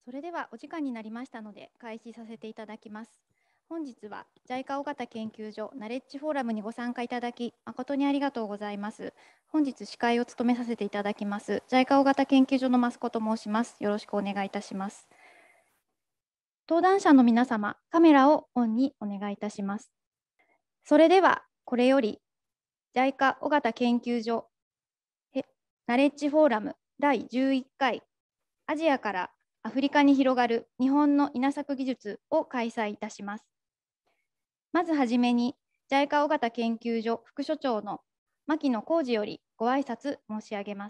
それではお時間になりましたので開始させていただきます。本日は JICA 尾形研究所ナレッジフォーラムにご参加いただき誠にありがとうございます。本日司会を務めさせていただきます JICA 尾形研究所の益子と申します。よろしくお願いいたします。登壇者の皆様、カメラをオンにお願いいたします。それではこれより JICA 尾形研究所ナレッジフォーラム第11回アジアからアフリカに広がる日本の稲作技術を開催いたします。まずはじめに JICA 尾形研究所副所長の牧野浩二よりご挨拶申し上げます。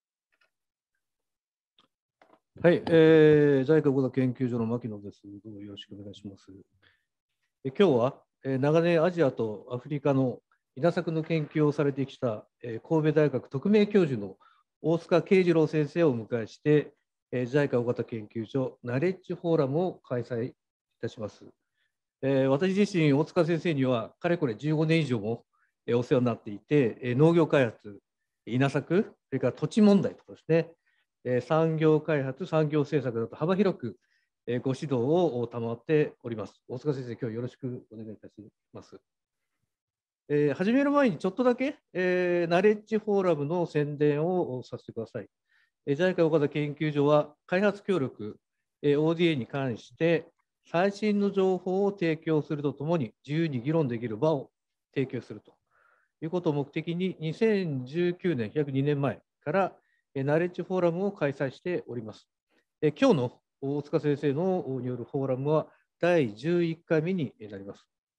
はい、JICA 尾形研究所の牧野です。どうぞよろしくお願いします。今日は、長年アジアとアフリカの稲作の研究をされてきた、神戸大学特命教授の大塚慶次郎先生をお迎えして、JICA 尾形研究所ナレッジフォーラムを開催いたします。私自身、大塚先生にはかれこれ15年以上もお世話になっていて、農業開発、稲作、それから土地問題とかですね、産業開発、産業政策など幅広くご指導を賜っております。大塚先生、今日よろしくお願いいたします。始める前にちょっとだけ、ナレッジフォーラムの宣伝をさせてください。JICA 岡田研究所は開発協力、ODA に関して最新の情報を提供するとともに自由に議論できる場を提供するということを目的に2019年、約2年前からナレッジフォーラムを開催しております。今日の大塚先生のによるフォーラムは第11回目になります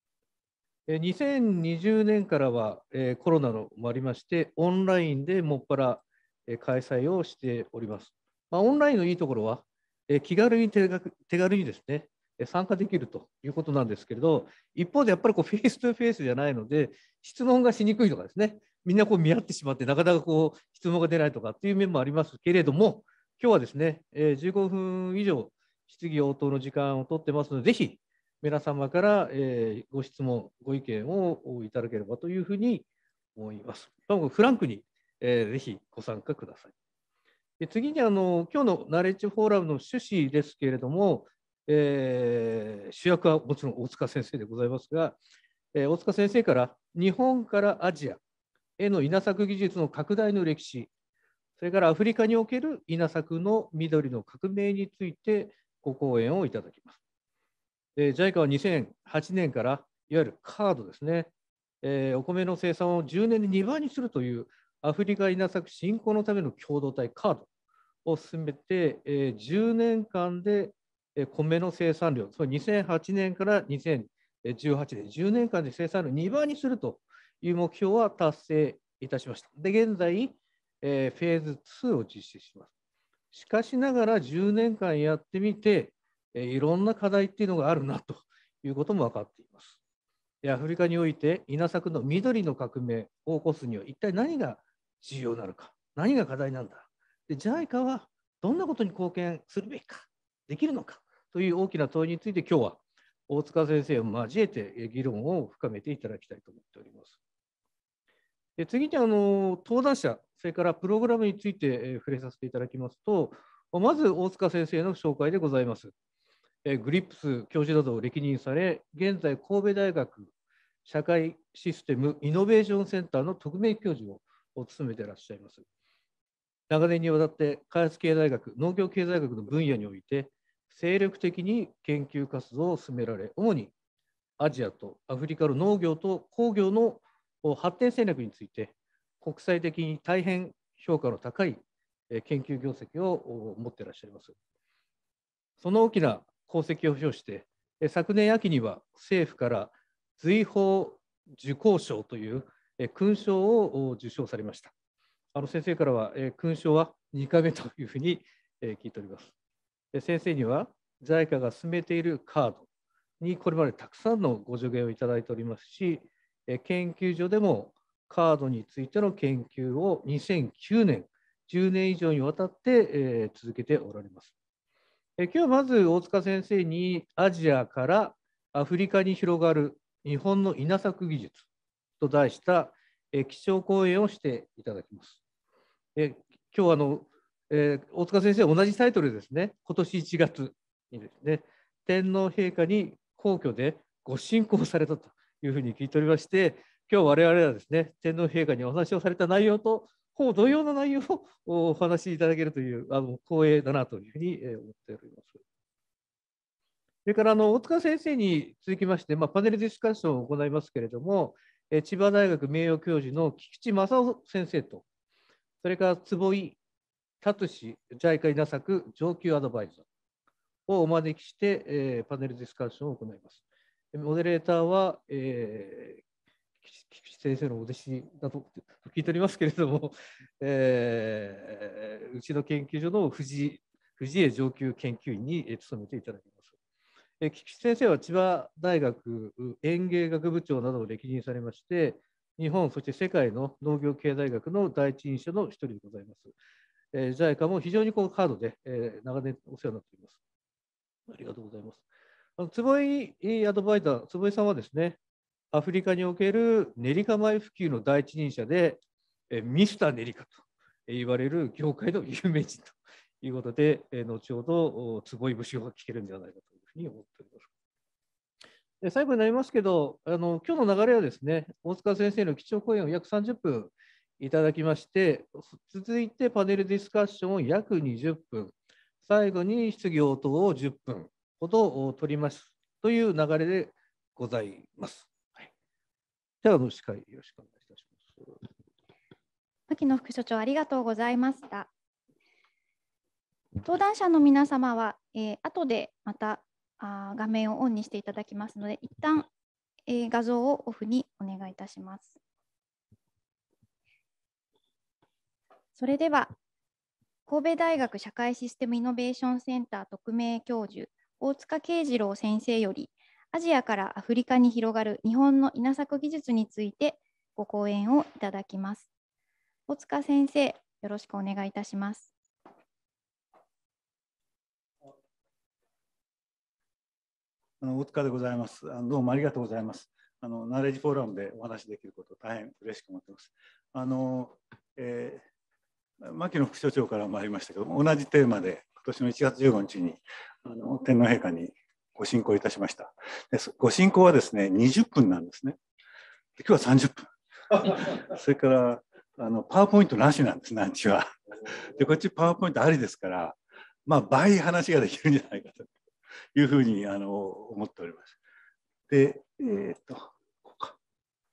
。2020年からはコロナのもありまして、オンラインでもっぱら開催をしております。オンラインのいいところは、気軽に手軽にですね、参加できるということなんですけれど、一方でやっぱりフェイストゥフェイスじゃないので、質問がしにくいとかですね、みんな見合ってしまって、なかなか質問が出ないとかっていう面もありますけれども、今日はですね、15分以上、質疑応答の時間を取ってますので、ぜひ皆様から、ご質問、ご意見をいただければというふうに思います。フランクに、ぜひご参加ください。で次に今日のナレッジフォーラムの趣旨ですけれども、主役はもちろん大塚先生でございますが、大塚先生から日本からアジアへの稲作技術の拡大の歴史、それからアフリカにおける稲作の緑の革命についてご講演をいただきます。JICA は2008年からいわゆるカードですね、お米の生産を10年で2倍にするというアフリカ稲作振興のための共同体カードを進めて、10年間で米の生産量、それ2008年から2018年、10年間で生産量2倍にするという目標は達成いたしました。で、現在、フェーズ2を実施します。しかしながら10年間やってみて、いろんな課題っていうのがあるなということも分かっています。アフリカにおいて稲作の緑の革命を起こすには一体何が重要なのか、何が課題なんだ。で、JICA はどんなことに貢献するべきか、できるのかという大きな問いについて今日は大塚先生を交えて議論を深めていただきたいと思っております。で次に登壇者、それからプログラムについて触れさせていただきますと、まず大塚先生の紹介でございます。グリップス教授などを歴任され、現在、神戸大学社会システムイノベーションセンターの特命教授を務めていらっしゃいます。長年にわたって開発経済学、農業経済学の分野において、精力的に研究活動を進められ、主にアジアとアフリカの農業と工業の発展戦略について、国際的に大変評価の高い研究業績を持っていらっしゃいます。その大きな功績を表して、昨年秋には政府から瑞宝受功賞という勲章を受章されました。先生からは勲章は2回目というふうに聞いております。先生には JICA が進めているカードにこれまでたくさんのご助言をいただいておりますし、研究所でもカードについての研究を2009年、10年以上にわたって続けておられます。今日はまず大塚先生にアジアからアフリカに広がる日本の稲作技術と題した基調講演をしていただきます。今日は大塚先生は同じタイトルでですね、今年1月にですね、天皇陛下に皇居でご進講されたというふうに聞いておりまして、今日我々はですね、天皇陛下にお話をされた内容と、ほぼ同様の内容をお話しいただけるという、光栄だなというふうに思っております。それから大塚先生に続きまして、パネルディスカッションを行いますけれども、千葉大学名誉教授の菊池正夫先生と、それから坪井達史 JICA 稲作上級アドバイザーをお招きして、パネルディスカッションを行います。モデレーターは、菊池先生のお弟子だと聞いておりますけれども、うちの研究所の藤江上級研究員に務めていただきます。菊池先生は千葉大学園芸学部長などを歴任されまして、日本、そして世界の農業経済学の第一人者の一人でございます。JICA も非常にハードで、長年お世話になっています。ありがとうございます。坪井アドバイザー、坪井さんはですね、アフリカにおけるネリカ米普及の第一人者で、ミスターネリカと言われる業界の有名人ということで、後ほど坪井節が聞けるんではないかというふうに思っております。で最後になりますけど、今日の流れはですね、大塚先生の基調講演を約30分いただきまして、続いてパネルディスカッションを約20分、最後に質疑応答を10分ほど取りますという流れでございます。はい、では、司会よろしくお願いいたします。 牧野副所長、ありがとうございました。登壇者の皆様は、後でまた画面をオンにしていただきますので、一旦、画像をオフにお願いいたします。それでは、神戸大学社会システムイノベーションセンター特命教授、大塚啓二郎先生より、アジアからアフリカに広がる日本の稲作技術についてご講演をいただきます。大塚先生、よろしくお願いいたします。 大塚でございます。どうもありがとうございます。ナレッジフォーラムでお話しできることを大変嬉しく思っています。牧野副所長からもありましたけども、同じテーマで今年の1月15日に天皇陛下にご進講いたしました。でご進講はですね、20分なんですね。で今日は30分。それからパワーポイントなしなんです、なんちは。でこっちパワーポイントありですから、倍話ができるんじゃないかというふうに思っております。で、こうか。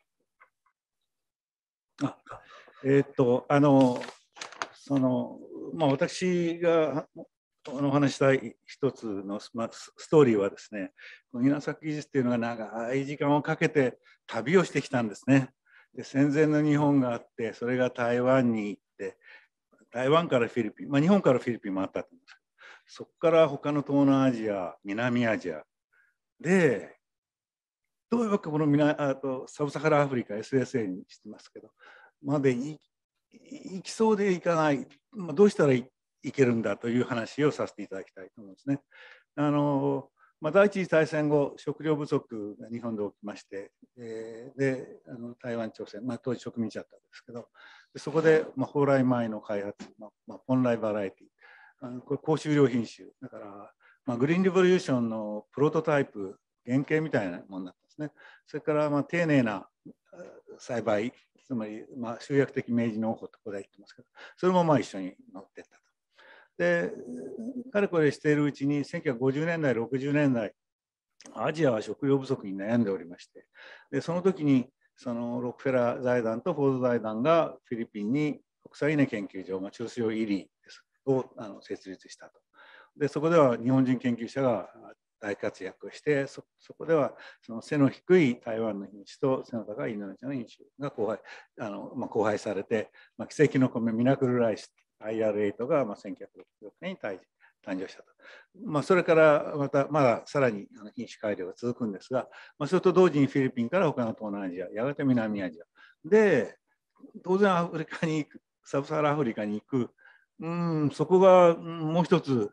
私がお話ししたい一つのストーリーはですね、稲作技術っていうのが長い時間をかけて旅をしてきたんですね。で戦前の日本があって、それが台湾に行って、台湾からフィリピン、日本からフィリピンもあったと思うんですけど、そこから他の東南アジア、南アジアで、どういうわけこのサブサハラアフリカ SSA にしてますけど、まで行きそうで行かない、どうしたらいけるんだという話をさせていただきたいと思うんですね。第一次大戦後、食料不足が日本で起きまして、で台湾朝鮮、当時植民地だったんですけど、そこで蓬莱米の開発、本来バラエティ、これ高収量品種だから、グリーンリボリューションのプロトタイプ、原型みたいなものだったんですね。それから丁寧な栽培、つまり集約的明治農法とここで言ってますけど、それも一緒に乗っていったと。で、かれこれしているうちに1950年代、60年代、アジアは食料不足に悩んでおりまして、でその時にそのロックフェラー財団とフォード財団がフィリピンに国際稲研究所、中州イリーを設立したと。でそこでは日本人研究者が大活躍をして、そこではその背の低い台湾の品種と背の高いインドネシアの品種が交配されて、奇跡の米ミラクルライス IR8 が1966年に誕生したと。それからまださらに品種改良が続くんですが、それと同時にフィリピンから他の東南アジア、やがて南アジアで、当然アフリカに行く、サブサハラアフリカに行く、そこがもう一つ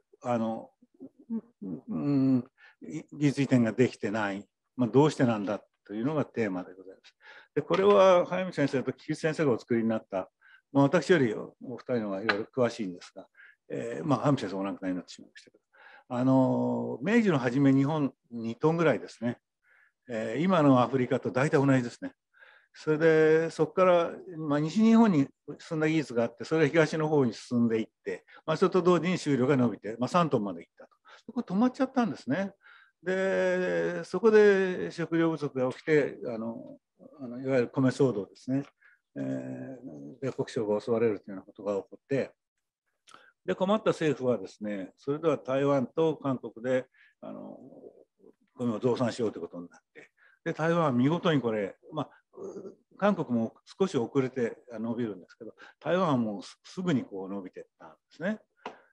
技術移転ができてない、どうしてなんだというのがテーマでございます。でこれは早見先生と菊池先生がお作りになった、私よりお二人の方がいろいろ詳しいんですが、 ハム先生お亡くなりになってしまいましたけど、明治の初め日本2トンぐらいですね。今のアフリカと大体同じですね。それでそこから、西日本に進んだ技術があって、それが東の方に進んでいって、それと同時に収量が伸びて、3トンまでいったと。そこ止まっちゃったんですね。でそこで食料不足が起きて、いわゆる米騒動ですね、米国省が襲われるというようなことが起こって、で困った政府はですね、それでは台湾と韓国で米を増産しようということになって、で台湾は見事にこれ、韓国も少し遅れて伸びるんですけど、台湾はもうすぐにこう伸びていったんですね。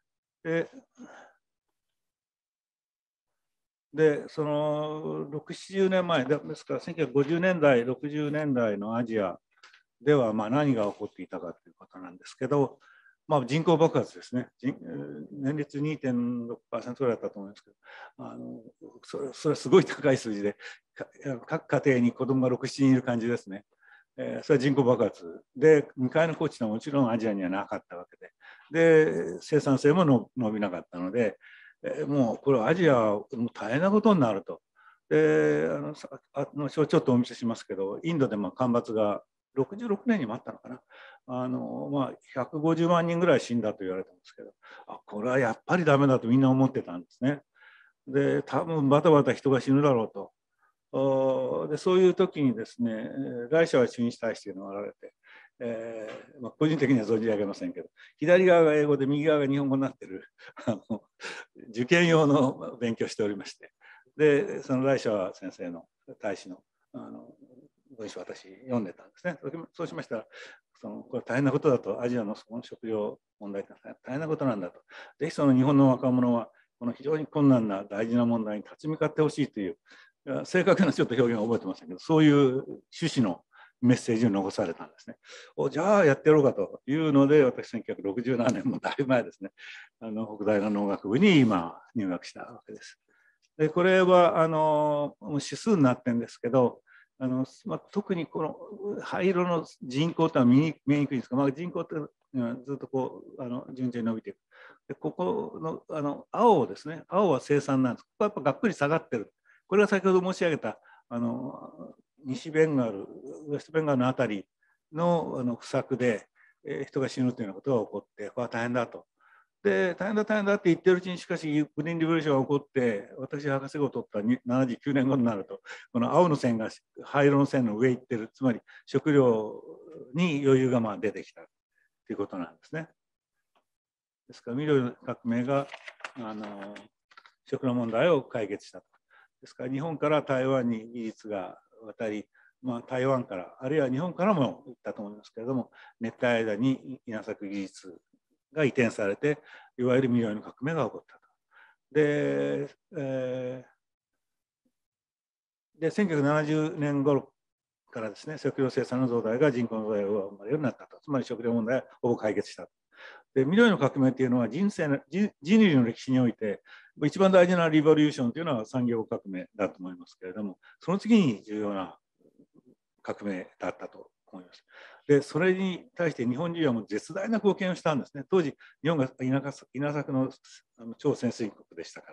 でその6、70年前ですから、1950年代、60年代のアジアでは何が起こっていたかということなんですけど、人口爆発ですね。年率 2.6% ぐらいだったと思いますけど、それはすごい高い数字で、各家庭に子供が6、7人いる感じですね。それは人口爆発で、未開の高地はもちろんアジアにはなかったわけで、生産性も伸びなかったので、もうこれはアジアは大変なことになると。でちょっとお見せしますけど、インドで干ばつが66年にもあったのかな。150万人ぐらい死んだと言われたんですけど、これはやっぱりダメだとみんな思ってたんですね。で多分バタバタ人が死ぬだろうと。でそういう時にですね、来社は駐日大使というのがおられて、個人的には存じ上げませんけど、左側が英語で右側が日本語になっている受験用の勉強をしておりまして、でその来社先生の大使の文章を私読んでたんですね。そうしましたら、これ大変なことだと、アジアのその食料問題って大変なことなんだと、ぜひその日本の若者はこの非常に困難な大事な問題に立ち向かってほしいという、正確なちょっと表現は覚えてませんけど、そういう趣旨のメッセージを残されたんですね。じゃあやってやろうかというので、私1967年もだいぶ前ですね、北大の農学部に今入学したわけです。でこれは指数になってるんですけど、特にこの灰色の人口とは見えにくいんですが、人口ってずっとこう順調に伸びていく。でここの青ですね、青は生産なんです。ここはやっぱがっくり下がってる。これは先ほど申し上げた西ベンガル、ウェストベンガルのあたりの不作で、人が死ぬというようなことが起こって、これは大変だと。で大変だ大変だって言ってるうちに、しかしグリーンリボリューションが起こって、私が博士号を取った79年後になると、この青の線が灰色の線の上行ってる、つまり食料に余裕が出てきたということなんですね。ですから緑の革命が食の問題を解決したと。ですから日本から台湾に技術が渡り、台湾からあるいは日本からも行ったと思いますけれども、熱帯間に稲作技術が移転されて、いわゆる緑の革命が起こったと。で、1970年頃からですね、食料生産の増大が人口の増大を生まれるようになったと。つまり食料問題はほぼ解決した。で緑の革命というのは人類の歴史において一番大事なリボリューションというのは産業革命だと思いますけれども、その次に重要な革命だったと思います。でそれに対して日本人はもう絶大な貢献をしたんですね。当時日本が稲作の超先進国でしたから。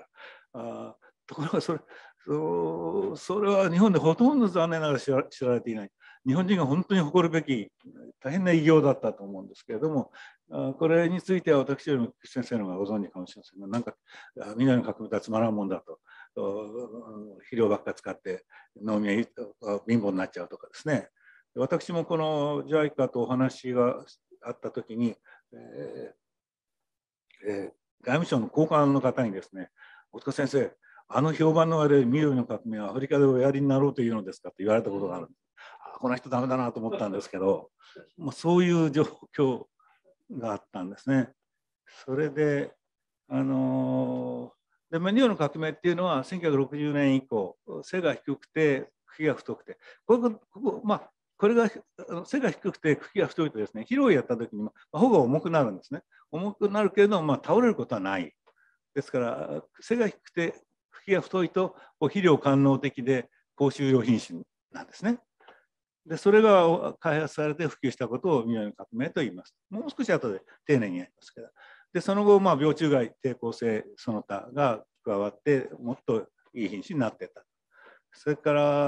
ところがそれは日本でほとんど残念ながら知られていない。日本人が本当に誇るべき大変な偉業だったと思うんですけれども、これについては私よりも先生の方がご存知かもしれませんが、なんか緑の革命とはつまらんもんだと、肥料ばっか使って農民は貧乏になっちゃうとかですね。私もこの JICA とお話があったときに、外務省の高官の方にですね、大塚先生、評判の悪い緑の革命はアフリカでおやりになろうというのですかと言われたことがある。この人ダメだなと思ったんですけど、そういう状況があったんですね。それで緑の革命っていうのは1960年以降、背が低くて茎が太くて、これが背が低くて茎が太いとですね、肥料をやった時に穂が重くなるんですね。重くなるけれども、倒れることはない。ですから背が低くて茎が太いと肥料官能的で高収量品種なんですね。でそれが開発されて普及したことを緑の革命と言います。もう少し後で丁寧にやりますけど。 でその後、病虫害抵抗性その他が加わってもっといい品種になっていった。それから、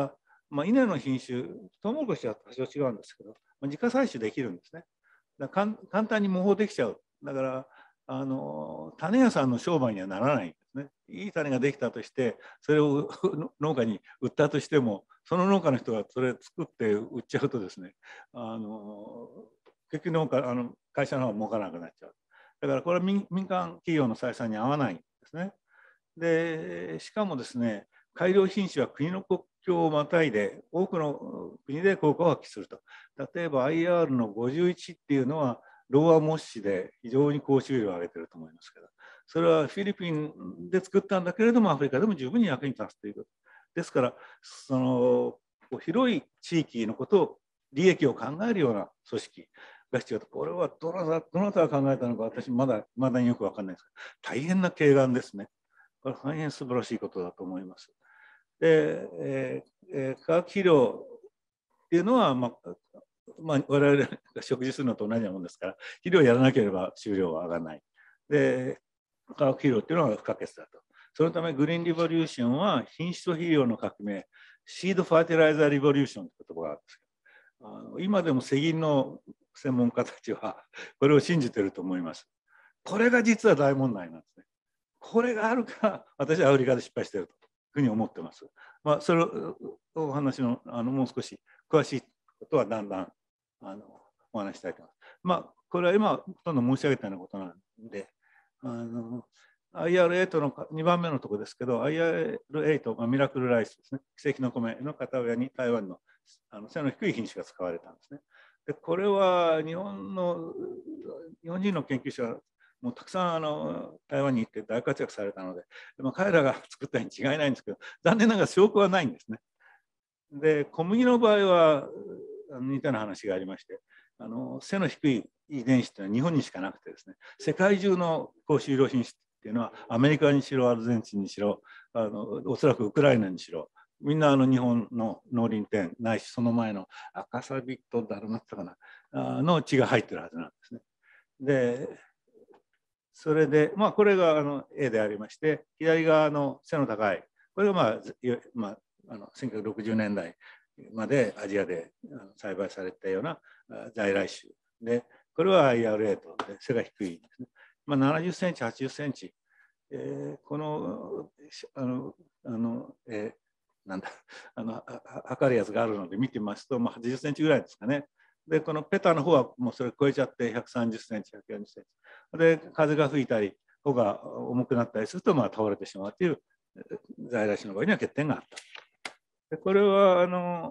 稲の品種、トウモロコシは多少違うんですけど、自家採取できるんですね。だから簡単に模倣できちゃう。だから種屋さんの商売にはならないんですね。いい種ができたとしてそれを農家に売ったとしてもその農家の人がそれ作って売っちゃうとですね結局会社の方は儲からなくなっちゃう。だからこれは民間企業の採算に合わないんですね。でしかもですね改良品種は国の国境をまたいで多くの国で効果を発揮すると。例えば IR の51っていうのはローアモッシで非常に高収量を上げてると思いますけど、それはフィリピンで作ったんだけれどもアフリカでも十分に役に立つということですから、その広い地域のことを利益を考えるような組織が必要と。これはどなたが考えたのか私まだによく分かんないですけど、大変な慧眼ですね。これは大変素晴らしいことだと思います。で、化学肥料っていうのは、我々が食事するのと同じようなものですから、肥料をやらなければ収量は上がらない。で、化学肥料っていうのは不可欠だと。そのためグリーンリボリューションは品質と肥料の革命、シードファーティライザーリボリューションという言葉があるんですけど、今でも世銀の専門家たちはこれを信じていると思います。これが実は大問題なんですね。これがあるから私はアフリカで失敗しているというふうに思ってます。それをお話のもう少し詳しいことはだんだんお話したいと思います。これは今ほとんど申し上げたようなことなんで、IR8 の2番目のところですけど、IR8、ミラクルライスですね、奇跡の米の片親に台湾の背の低い品種が使われたんですね。でこれは日本人の研究者はもうたくさん台湾に行って大活躍されたので、彼らが作ったに違いないんですけど、残念ながら証拠はないんですね。で小麦の場合は似たような話がありまして、背の低い遺伝子というのは日本にしかなくてですね、世界中の高収量品種っていうのはアメリカにしろアルゼンチンにしろおそらくウクライナにしろみんな日本の農林店ないしその前の赤サビとダルマッツかなの血が入ってるはずなんですね。でそれでこれがA でありまして、左側の背の高いこれが1960年代までアジアで栽培されたような在来種で、これは IR8 で背が低いですね。70センチ、80センチ、この測るやつがあるので見てみますと、80センチぐらいですかね。でこのペタの方はもうそれ超えちゃって130センチ、140センチで、風が吹いたり穂が重くなったりすると倒れてしまうという在来種の場合には欠点があった。でこれは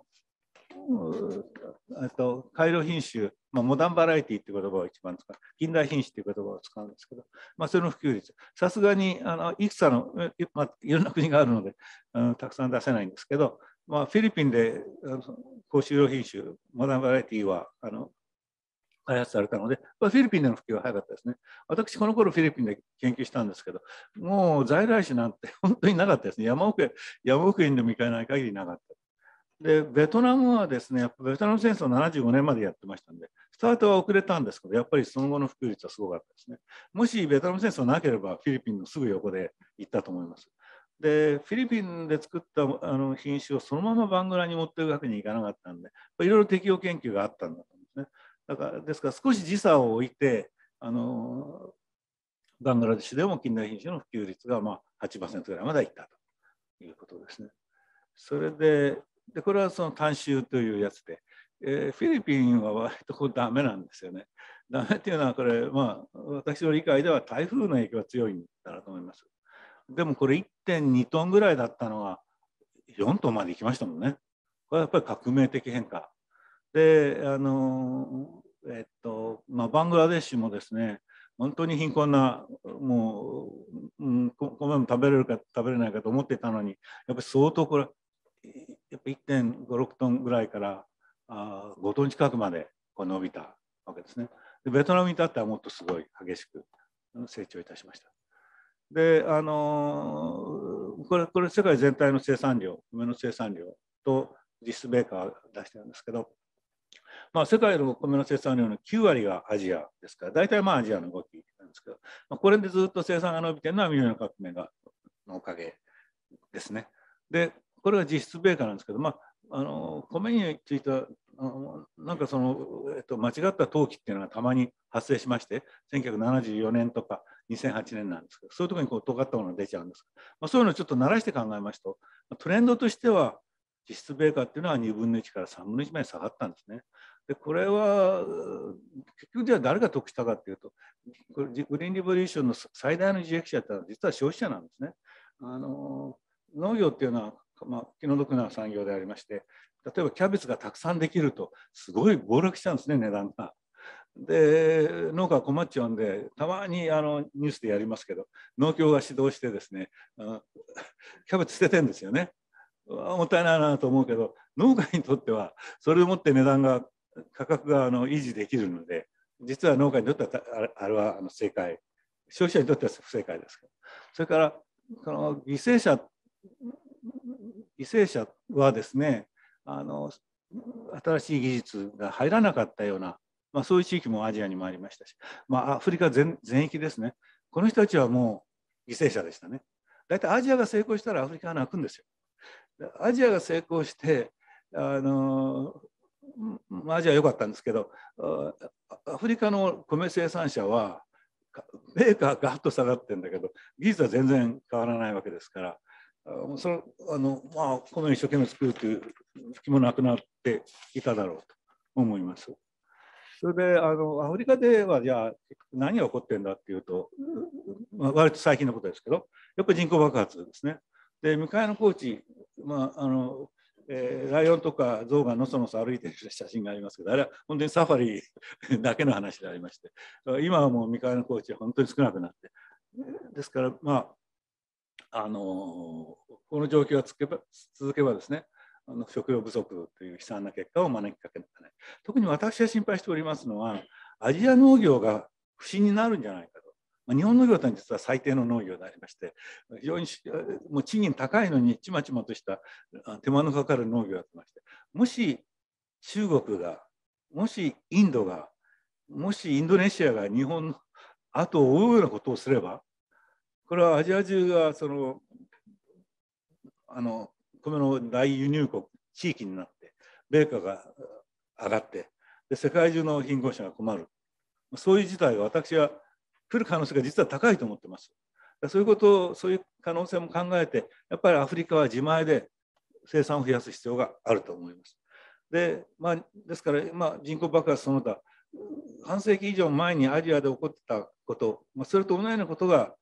改良品種、モダンバラエティという言葉を一番使う、近代品種という言葉を使うんですけど、それの普及率、さすがにいくつかの、いろんな国があるのでたくさん出せないんですけど、フィリピンで高収量品種、モダンバラエティは開発されたので、フィリピンでの普及は早かったですね。私、この頃フィリピンで研究したんですけど、もう在来種なんて本当になかったですね。山奥園でも行かない限りなかった。でベトナムはですね、やっぱベトナム戦争75年までやってましたんで、スタートは遅れたんですけど、やっぱりその後の普及率はすごかったですね。もしベトナム戦争なければ、フィリピンのすぐ横で行ったと思います。でフィリピンで作った品種をそのままバングラに持っていくわけにいかなかったんで、いろいろ適応研究があったんだと思うんですね。ですから少し時差を置いてバングラデシュでも近代品種の普及率が8% ぐらいまでいったということですね。それでこれはその単種というやつで、フィリピンは割とダメなんですよね。ダメっていうのはこれ私の理解では台風の影響が強いんだろうと思います。でもこれ 1.2 トンぐらいだったのが4トンまで行きましたもんね。これはやっぱり革命的変化で、バングラデシュもですね、本当に貧困なもう、米も食べれるか食べれないかと思っていたのに、やっぱり相当これやっぱ 1.56 トンぐらいから5トン近くまで伸びたわけですね。でベトナムに至ってはもっとすごい激しく成長いたしました。でこれ世界全体の生産量、米の生産量と実質米価が出してるんですけど、世界の米の生産量の9割がアジアですから、大体アジアの動きなんですですけど、これでずっと生産が伸びているのはミネの革命のおかげですね。で、これは実質米価なんですけど、米についてはなんか間違った投機っていうのがたまに発生しまして、1974年とか2008年なんですけど、そういうところに尖ったものが出ちゃうんです。そういうのをちょっと慣らして考えますと、トレンドとしては実質米価っていうのは2分の1から3分の1まで下がったんですね。でこれは結局じゃあ誰が得したかっていうと、これグリーンリボリューションの最大の受益者ってのは実は消費者なんですね。農業っていうのは、気の毒な産業でありまして、例えばキャベツがたくさんできるとすごい暴落しちゃうんですね、値段が。で農家は困っちゃうんで、たまにニュースでやりますけど、農協が指導してですね、キャベツ捨ててるんですよね。もったいないなと思うけど、農家にとってはそれをもって値段が価格が維持できるので、実は農家にとってはあれは正解、消費者にとっては不正解ですけど、それからこの犠牲者はですね、新しい技術が入らなかったような、そういう地域もアジアにもありましたし、アフリカ全域ですね、この人たちはもう犠牲者でしたね。大体アジアが成功したらアフリカが泣くんですよ。アジアが成功してアジアは良かったんですけど、アフリカの米生産者は米価がガッと下がってるんだけど、技術は全然変わらないわけですから、米を一生懸命作るという気もなくなっていただろうと思います。それでアフリカではじゃあ何が起こってるんだっていうと、割と最近のことですけど、やっぱり人口爆発ですね。で向かいの高地、ライオンとか象がのそのそ歩いてる写真がありますけど、あれは本当にサファリだけの話でありまして、今はもう未開の高地は本当に少なくなって、ですからこの状況が続けばですね、食料不足という悲惨な結果を招きかけない。特に私が心配しておりますのは、アジア農業が不振になるんじゃないかと。日本農業というのは実は最低の農業でありまして、非常にもう賃金高いのにちまちまとした手間のかかる農業をやってまして、もし中国が、もしインドが、もしインドネシアが日本の後を追うようなことをすれば、これはアジア中が米の大輸入国地域になって、米価が上がって、で世界中の貧困者が困る、そういう事態が私は来る可能性が実は高いと思ってます。そういう可能性も考えて、やっぱりアフリカは自前で生産を増やす必要があると思います。ですから、人口爆発その他、半世紀以上前にアジアで起こってたこと、それと同じようなことが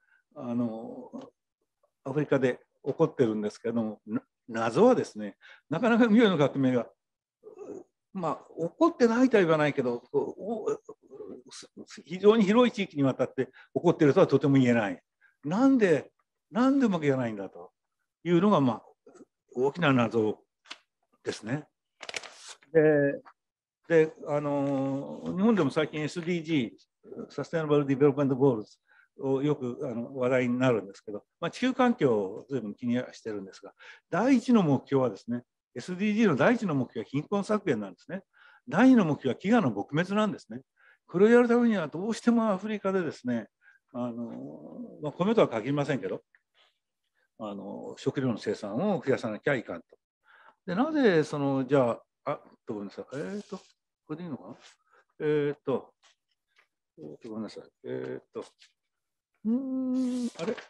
アフリカで起こってるんですけれども、謎はですね、なかなかミューの革命が起こってないとは言わないけど、非常に広い地域にわたって起こっているとはとても言えない。なんでうまくいかないんだというのが、大きな謎ですね。で日本でも最近 SDG、サステナブル・ディベロップメント・ゴールズをよく話題になるんですけど、地球環境を随分気にしてるんですが、第一の目標はですね、SDG の第一の目標は貧困削減なんですね。第二の目標は飢餓の撲滅なんですね。これをやるためにはどうしてもアフリカでですね、米とは限りませんけど、食料の生産を増やさなきゃいかんと。でなぜじゃあ、ごめんなさい。これでいいのかな。ごめんなさい。あれ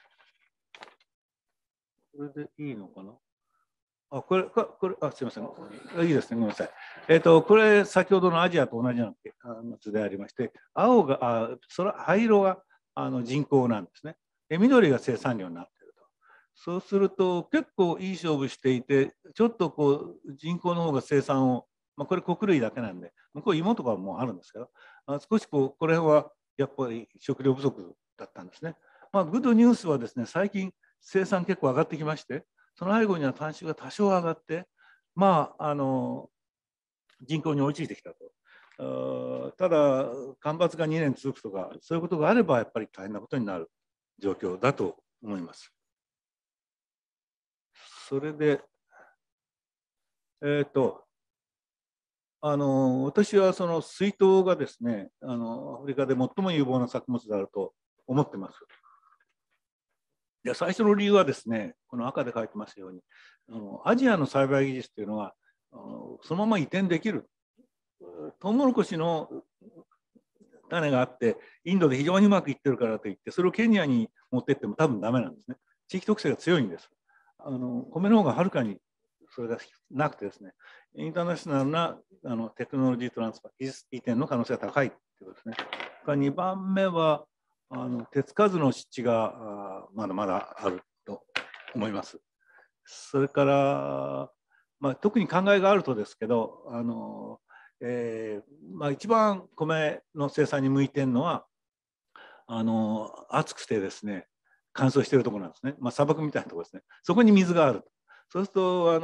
これでいいのかな。すみません。いいですね。ごめんなさい。これ、先ほどのアジアと同じような図でありまして、灰色が人口なんですね。で、緑が生産量になっていると。そうすると、結構いい勝負していて、ちょっと人口の方が生産を、これ穀類だけなんで、向こう芋とかもあるんですけど、少しこれはやっぱり食料不足だったんですね。グッドニュースはですね、最近生産結構上がってきまして、その背後には単種が多少上がって、人口に追いついてきたと。ただ、干ばつが2年続くとか、そういうことがあれば、やっぱり大変なことになる状況だと思います。それで、私はその水稲がですね、アフリカで最も有望な作物であると思ってます。で、最初の理由はですね、この赤で書いてますように、アジアの栽培技術というのはそのまま移転できる。トウモロコシの種があってインドで非常にうまくいってるからといってそれをケニアに持ってっても多分ダメなんですね。地域特性が強いんです。米の方がはるかにそれがなくてですね、インターナショナルなテクノロジートランスファー、技術移転の可能性が高いということですね。2番目は手つかずの湿地がまだまだあると思います。それから特に考えがあるとですけど一番米の生産に向いてるのは暑くてですね乾燥しているところなんですね、砂漠みたいなところですね。そこに水がある。そうすると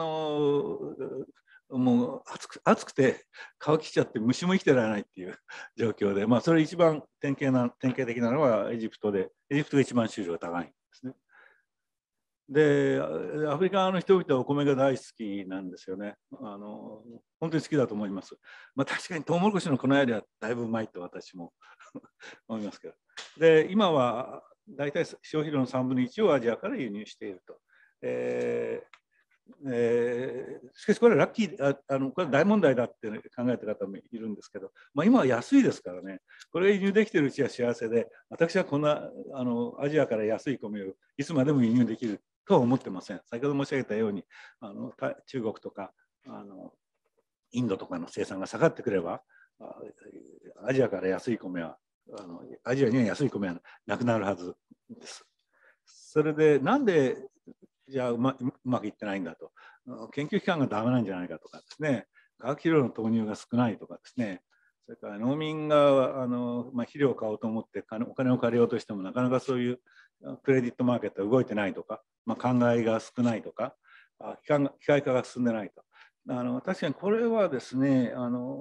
もう暑くて乾きちゃって虫も生きてられないっていう状況で、それ一番典型的なのはエジプトで、エジプトが一番収量が高いんですね。で、アフリカの人々はお米が大好きなんですよね。本当に好きだと思います。確かにトウモロコシの粉よりはだいぶうまいと私も思いますけど。で、今は大体消費量の3分の1をアジアから輸入していると。しかしこれはラッキー、これは大問題だって考えた方もいるんですけど、今は安いですからね、これ輸入できているうちは幸せで、私はこんなアジアから安い米をいつまでも輸入できるとは思ってません。先ほど申し上げたように中国とかインドとかの生産が下がってくればアジアから安い米はアジアには安い米はなくなるはずです。それでなんでじゃあうまくいってないんだと、研究機関がダメなんじゃないかとかですね、化学肥料の投入が少ないとかですね、それから農民が肥料を買おうと思ってお金を借りようとしてもなかなかそういうクレジットマーケットが動いてないとか、考えが少ないとか、機械化が進んでないと。確かにこれはですね、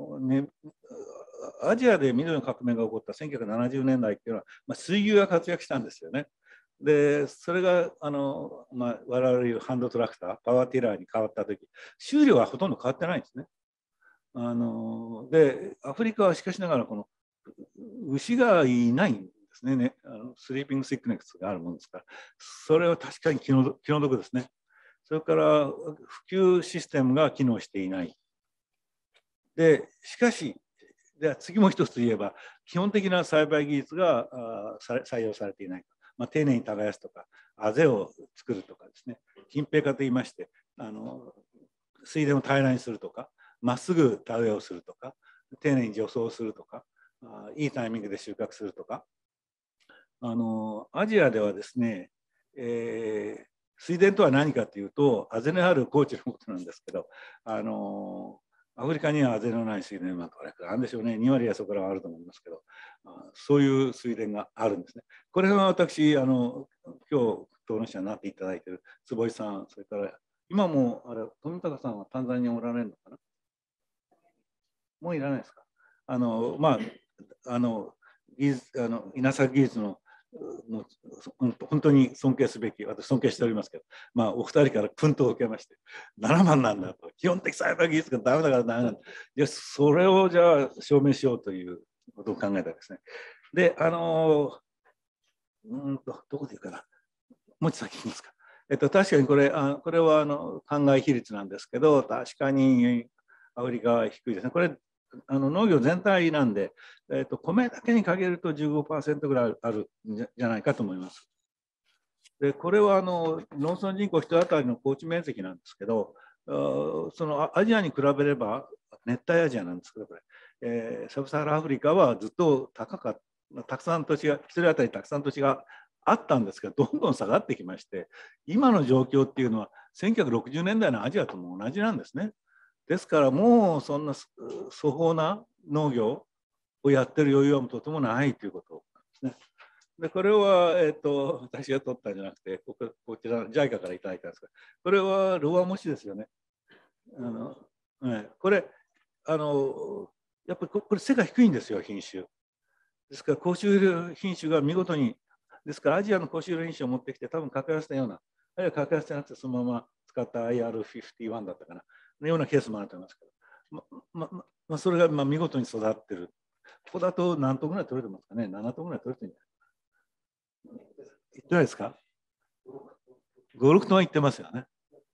アジアで緑の革命が起こった1970年代っていうのは、水牛が活躍したんですよね。でそれが我々言うハンドトラクター、パワーティラーに変わった時、収量はほとんど変わってないんですね。でアフリカはしかしながらこの牛がいないんですね。スリーピングシックネスがあるものですから、それは確かに気の毒ですね。それから普及システムが機能していない。でしかしでは次も一つ言えば、基本的な栽培技術が採用されていない。丁寧に耕すとか、あぜを作るとかですね、均平化といいまして、水田を平らにするとか、まっすぐ田植えをするとか、丁寧に除草するとか、いいタイミングで収穫するとか、アジアではですね、水田とは何かというと、あぜのある高地のことなんですけど、アフリカにはあぜのない水田がどれくらいあるんでしょうね。2割はそこからはあると思いますけど、そういう水田があるんですね。これが私、今日討論者になっていただいている坪井さん、それから今も富高さんはタンザニアにおられるのかな。もういらないですか。稲作技術のもう本当に尊敬すべき、私尊敬しておりますけど、お二人から訓導を受けまして、7番なんだと、基本的栽培技術がダメだからダメなんだ。いや、それをじゃあ証明しようということを考えたんですね。で、どこで言うかな。もうちょっと先にいいですか。確かにこれは灌漑比率なんですけど、確かにアフリカは低いですね。これ農業全体なんで、米だけに限ると 15% ぐらいあるんじゃないかと思います。でこれは農村人口1当たりの耕地面積なんですけど、そのアジアに比べれば熱帯アジアなんですけど、これ、サブサハラアフリカはずっと高かった、たくさん土地が、1人当たりたくさん土地があったんですけど、どんどん下がってきまして、今の状況っていうのは1960年代のアジアとも同じなんですね。ですからもうそんな粗放な農業をやってる余裕はとてもないということなんですね。でこれは、私が取ったんじゃなくて、こちら JICA からいただいたんですが、これはロワモシですよね。これやっぱりこれ背が低いんですよ、品種。ですから高収品種が見事に、ですからアジアの高収品種を持ってきて多分格安したような、あるいは格安じゃなくてそのまま使った IR51 だったかなのようなケースもあると思いますけど、それが見事に育ってる。ここだと何頭ぐらい取れてますかね。7頭ぐらい取れてるんじゃないか言ってないですか。5、6トンいってますよね。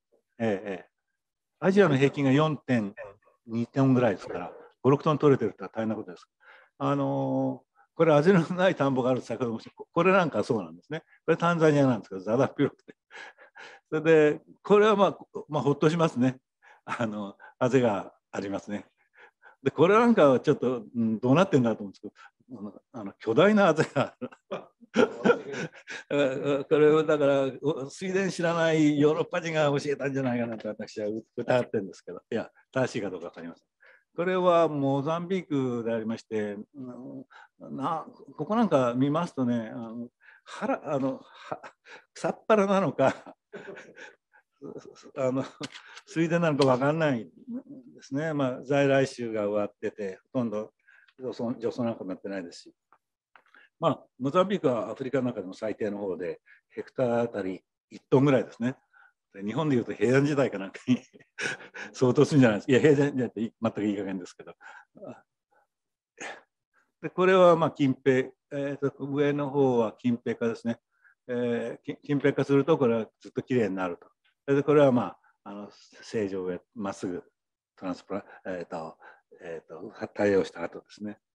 アジアの平均が 4.2 トンぐらいですから、5、6トン取れてるって大変なことです。これ、味のない田んぼがある先ほどもこれなんかそうなんですね。これタンザニアなんですけど、ざだっ広くて。それで、これはほっとしますね。あぜがありますね。で、これなんかはちょっと、どうなってんだと思うんですけど、巨大なあぜがある。これをだから水田知らないヨーロッパ人が教えたんじゃないかなと私は疑ってるんですけど、いや正しいかどうか分かりません。これはモザンビークでありまして、ここなんか見ますとね、草っぱらなのか水田なのか分かんないですね。在来種が終わってて、ほとんど除草なんかもやってないですし。モザンビークはアフリカの中でも最低の方で、ヘクタールあたり1トンぐらいですね。日本でいうと平安時代かなんかに相当するんじゃないですか。いや、平安時代って全くいい加減ですけど。でこれは近平、上の方は近平化ですね。近平化すると、これはずっときれいになると。でこれは正常へまっすぐトランスプラ、対応した後ですね。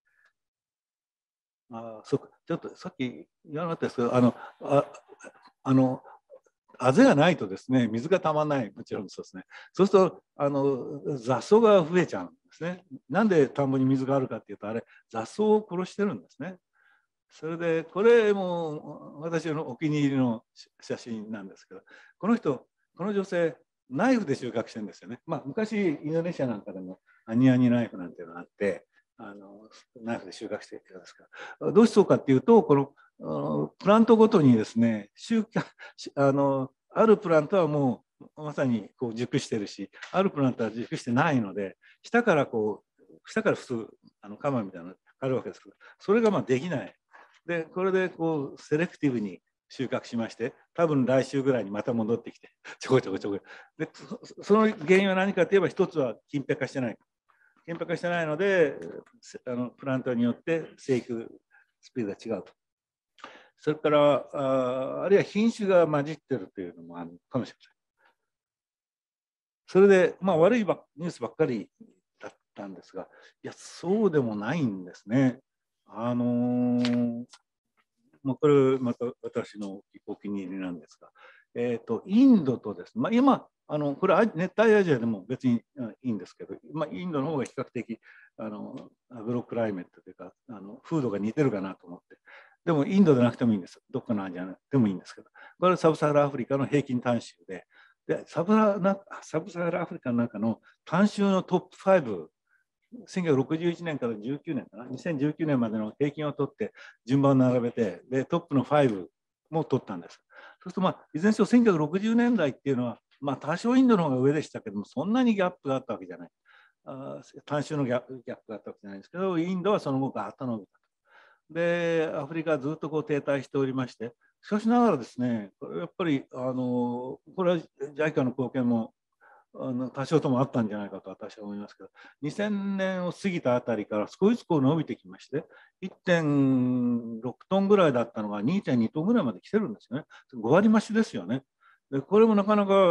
そうか、ちょっとさっき言わなかったですけど、あぜがないとですね、水がたまらない、もちろんそうですね。そうすると雑草が増えちゃうんですね。なんで田んぼに水があるかっていうと、あれ雑草を殺してるんですね。それでこれも私のお気に入りの写真なんですけど、この女性ナイフで収穫してるんですよね。昔インドネシアなんかでもアニアニナイフなんていうのがあって、ナイフで収穫しているんですから、どうしてそうかっていうと、このプラントごとにですね、あるプラントはもうまさにこう熟してるし、あるプラントは熟してないので、下から普通カマみたいなのがあるわけですけど、それができない。でこれでこうセレクティブに収穫しまして、多分来週ぐらいにまた戻ってきてちょこちょこちょこで、その原因は何かといえば、一つは近辺化してない。近辺化してないので、プラントによって生育スピードが違うと。それからあるいは品種が混じってるというのもあるかもしれません。それで悪いニュースばっかりだったんですが、いやそうでもないんですね。これまた私のお気に入りなんですが、インドとですね、今これ熱帯アジアでも別にいいんですけど、インドの方が比較的アグロクライメットというか風土が似てるかなと思って、でもインドでなくてもいいんです。どっかのアジアでもいいんですけど、これはサブサハラアフリカの平均単種で、サブサハラアフリカの中の単種のトップ5、1961年から19年かな、2019年までの平均を取って順番を並べて、でトップの5も取ったんです。そうするといずれにしろ1960年代っていうのは多少インドの方が上でしたけども、そんなにギャップがあったわけじゃない。単種のギャップがあったわけじゃないんですけど、インドはその後ガーッと伸びた。でアフリカはずっとこう停滞しておりまして、しかしながらですね、これやっぱりこれは JICA の貢献も多少ともあったんじゃないかと私は思いますけど、2000年を過ぎたあたりから少しずつこう伸びてきまして、1.6 トンぐらいだったのが 2.2 トンぐらいまで来てるんですよね。5割増しですよね。でこれもなかなか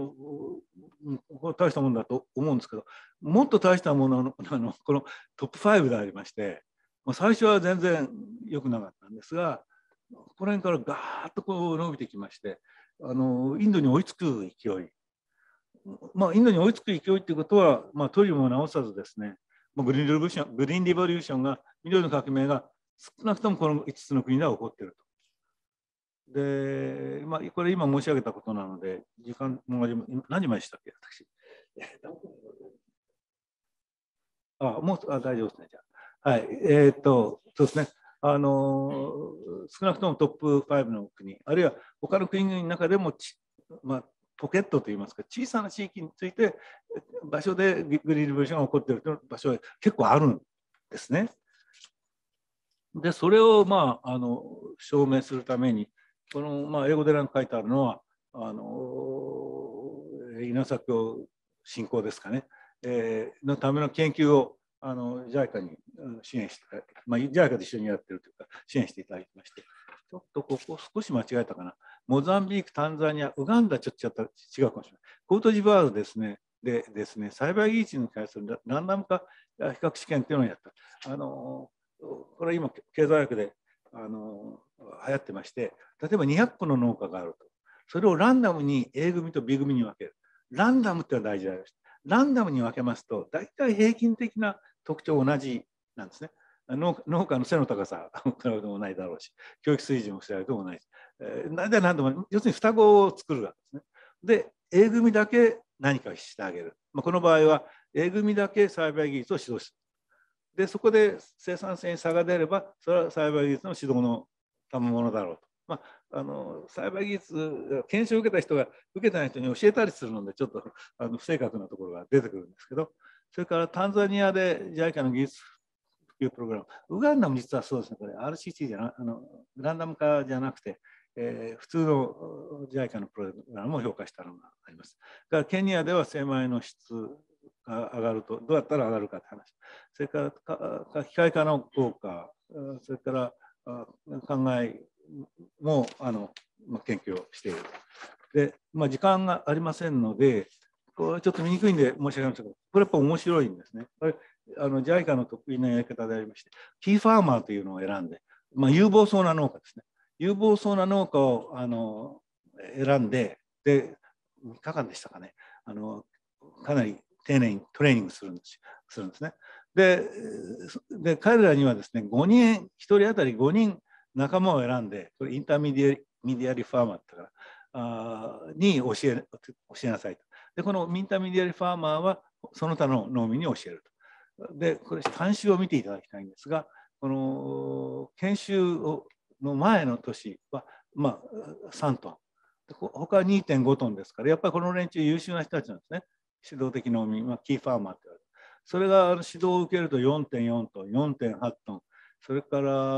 大したものだと思うんですけど、もっと大したもののこのトップ5でありまして、最初は全然良くなかったんですが、この辺からガーッとこう伸びてきまして、インドに追いつく勢い。インドに追いつく勢いということは、とりも直さずですね、グリーンリボリューションが、緑の革命が少なくともこの5つの国では起こっていると。で、これ今申し上げたことなので、時間も何時までしたっけ、私。もう大丈夫ですね、じゃあ。はい、そうですね。少なくともトップ5の国、あるいは他の国の中でもポケットといいますか、小さな地域について場所でグリーンリボリューションが起こっている場所は結構あるんですね。でそれを証明するために、この英語で書いてあるのは稲作を振興ですかね、のための研究をJICA に支援して、JICA と一緒にやってるというか支援していただきまして、 ちょっとここ少し間違えたかな。モザンビーク、タンザニア、ウガンダ、ちょっと違うかもしれない。コートジボワールですね、でですね、栽培技術に対するランダム化比較試験っていうのをやった。これは今、経済学で流行ってまして、例えば200個の農家があると。それをランダムに A 組と B 組に分ける。ランダムってのは大事であります。ランダムに分けますと、大体平均的な特徴同じなんですね。農家の背の高さ比べてもないだろうし、教育水準も比べてもないし、大体何でも要するに双子を作るわけですね。で、A 組だけ何かしてあげる。この場合は A 組だけ栽培技術を指導する。で、そこで生産性に差が出れば、それは栽培技術の指導の賜物だろうと。栽培技術、研修を受けた人が受けてない人に教えたりするので、ちょっと不正確なところが出てくるんですけど、それからタンザニアで JICA の技術普及プログラム、ウガンダも実はそうですね、これ RCT じゃなランダム化じゃなくて、普通の JICA のプログラムを評価したのがあります。だからケニアでは精米の質が上がると、どうやったら上がるかって話、それから機械化の効果、それから考えも研究をしている。で、時間がありませんので、これちょっと見にくいんで申し訳ないんですけど、これやっぱ面白いんですね。これJICA の得意なやり方でありまして、キーファーマーというのを選んで、有望そうな農家ですね。有望そうな農家を選んで、で、3日間でしたかね、かなり丁寧にトレーニングするんですね。で、彼らにはですね、5人、1人当たり5人仲間を選んで、これインターミディアリファーマーってからに教えなさいと。で、このインターミディアリファーマーはその他の農民に教えると。で、これ、慣習を見ていただきたいんですが、この研修の前の年は、3トン。他は 2.5 トンですから、やっぱりこの連中優秀な人たちなんですね。指導的農民、キーファーマーって言われる。それが指導を受けると 4.4 トン、4.8 トン、それから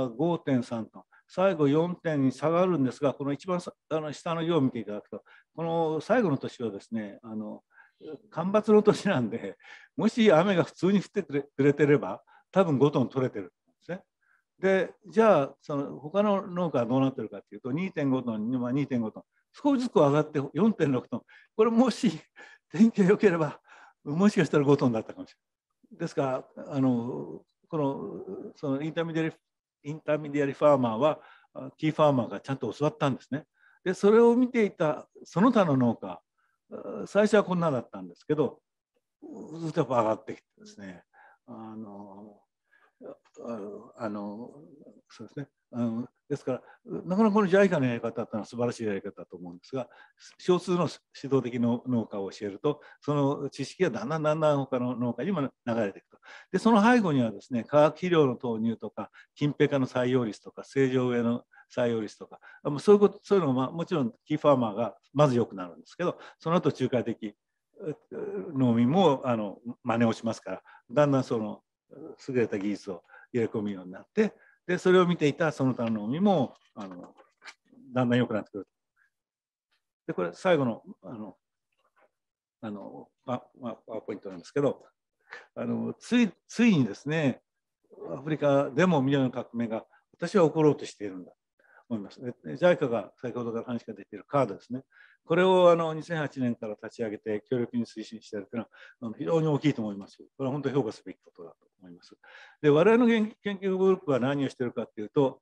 5.3 トン。最後4点に下がるんですが、この一番下の行を見ていただくと、この最後の年はですね、干ばつの年なんで、もし雨が普通に降ってくれてれば、多分5トン取れてるんですね。で、じゃあ、他の農家はどうなってるかというと、2.5 トンに 2.5 トン、少しずつ上がって 4.6 トン、これもし天気が良ければ、もしかしたら5トンだったかもしれない。ですから、そのインターミディアリファーマーはキーファーマーがちゃんと教わったんですね。で、それを見ていたその他の農家、最初はこんなだったんですけど、ずっとやっぱ上がってきてですね、そうですね。ですから、なかなかこの JICA のやり方というのは素晴らしいやり方だと思うんですが、少数の指導的農家を教えると、その知識がだんだん他の農家にも流れていくと。で、その背後にはですね、化学肥料の投入とか、近辺化の採用率とか、正常植えの採用率とか、そういうのが、もちろんキーファーマーがまず良くなるんですけど、その後仲介的農民も真似をしますから、だんだんその優れた技術を入れ込むようになって、でそれを見ていたその他の農民もだんだん良くなってくる。でこれ最後のパワーポイントなんですけど、ついにですね、アフリカでも緑の革命が私は起ころうとしているんだと思います。JICA が先ほどから話が出ているカードですね。これを2008年から立ち上げて強力に推進しているというのは非常に大きいと思います。これは本当に評価すべきことだと思います。で、我々の研究グループは何をしているかというと、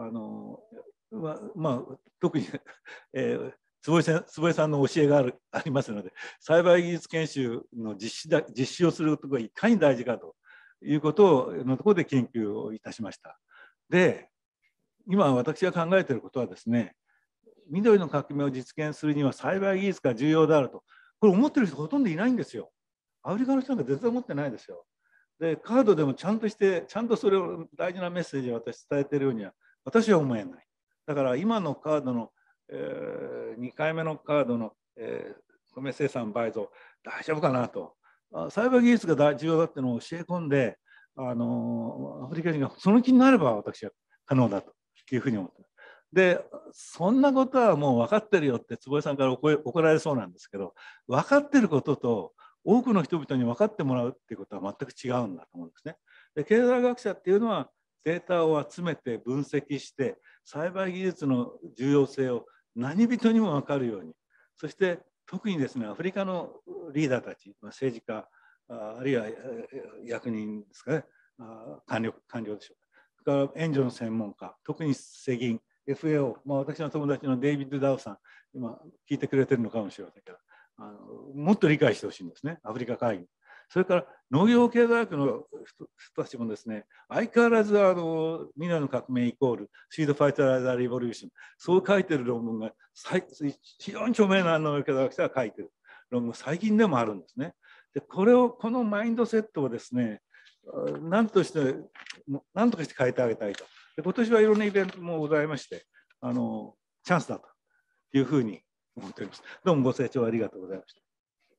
特に、坪井さんの教えがありますので、栽培技術研修の実施をすることがいかに大事かということのところで研究をいたしました。で、今私が考えていることはですね、緑の革命を実現するには栽培技術が重要であると、これ思ってる人ほとんどいないんですよ。アフリカの人なんか全然思ってないですよ。で、カードでもちゃんとそれを大事なメッセージを私伝えているようには私は思えない。だから今のカードの、2回目のカードの、米生産倍増大丈夫かなと。栽培技術が重要だっていうのを教え込んで、アフリカ人がその気になれば私は可能だというふうに思ってます。で、そんなことはもう分かってるよって坪井さんから怒られそうなんですけど、分かってることと多くの人々に分かってもらうっていうことは全く違うんだと思うんですね。で、経済学者っていうのはデータを集めて分析して、 栽培技術の重要性を何人にも分かるように、そして特にですね、アフリカのリーダーたち、政治家、あるいは役人ですかね、官僚でしょうか。それから援助の専門家、特に世銀、FAO、私の友達のデイビッド・ダウさん、今聞いてくれてるのかもしれませんけど、もっと理解してほしいんですね、アフリカ会議。それから農業経済学の人たちもですね、相変わらずミネラルの革命イコールシードファイタライザー・リボリューション、そう書いてる論文が非常に著名な農業経済学者が書いてる論文、最近でもあるんですね。でこのマインドセットをですね、何とかして変えてあげたいと。で今年はいろんなイベントもございまして、チャンスだというふうに思っております。どうもご清聴ありがとうございました。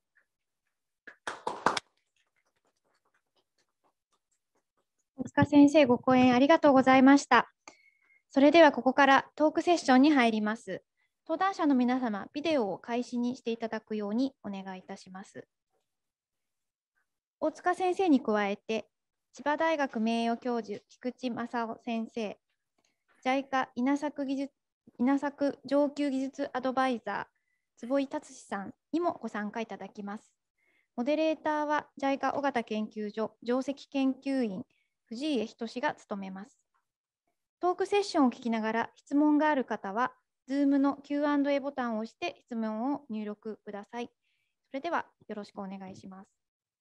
大塚先生、ご講演ありがとうございました。それではここからトークセッションに入ります。登壇者の皆様、ビデオを開始にしていただくようにお願いいたします。大塚先生に加えて、千葉大学名誉教授、菊池正夫先生、JICA 稲作上級技術アドバイザー、坪井達史さんにもご参加いただきます。モデレーターは JICA 尾形研究所上席研究員、藤家仁が務めます。トークセッションを聞きながら質問がある方は、Zoom の Q&A ボタンを押して質問を入力ください。それではよろしくお願いします。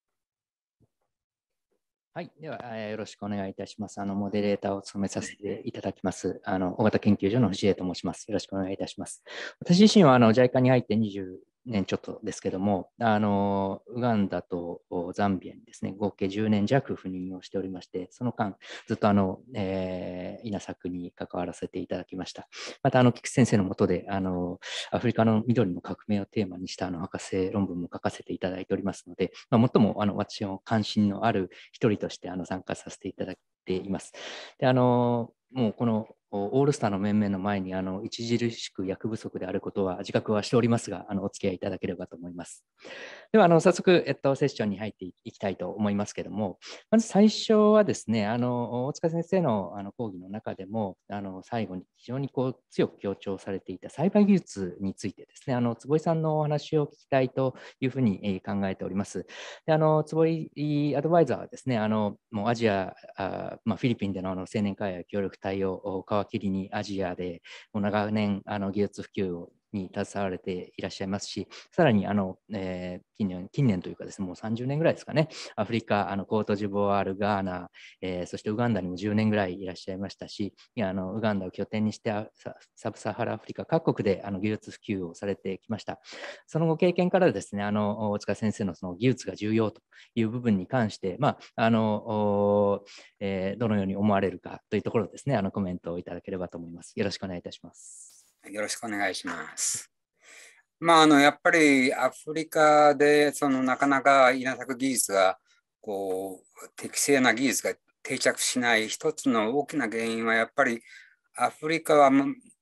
はい、では、よろしくお願いいたします。モデレーターを務めさせていただきます。尾形研究所の藤江と申します。よろしくお願いいたします。私自身はJICA に入って20年ちょっとですけども、ウガンダとザンビアにですね、合計10年弱赴任をしておりまして、その間、ずっと稲作に関わらせていただきました。また、菊池先生の下で、アフリカの緑の革命をテーマにした博士論文も書かせていただいておりますので、最も私の関心のある一人として参加させていただいています。でもうこのオールスターの面々の前に著しく役不足であることは自覚はしておりますが、お付き合いいただければと思います。では早速、セッションに入っていきたいと思いますけれども、まず最初はですね、大塚先生の講義の中でも最後に非常に強く強調されていた栽培技術についてですね、坪井さんのお話を聞きたいというふうに考えております。で坪井アドバイザーはですね、もうアジア、フィリピンでの青年海外協力隊を皮切りにアジアでもう長年技術普及に携われていらっしゃいますし、さらに近年というかですね、もう30年ぐらいですかね、アフリカ、コートジボワール、ガーナ、そしてウガンダにも10年ぐらいいらっしゃいましたし、ウガンダを拠点にしてサブサハラアフリカ各国で技術普及をされてきました。そのご経験からですね、大塚先生のその技術が重要という部分に関して、どのように思われるかというところですね、コメントをいただければと思います。よろしくお願いいたします。 よろしくお願いします。やっぱりアフリカでなかなか稲作技術が適正な技術が定着しない一つの大きな原因はやっぱりアフリカは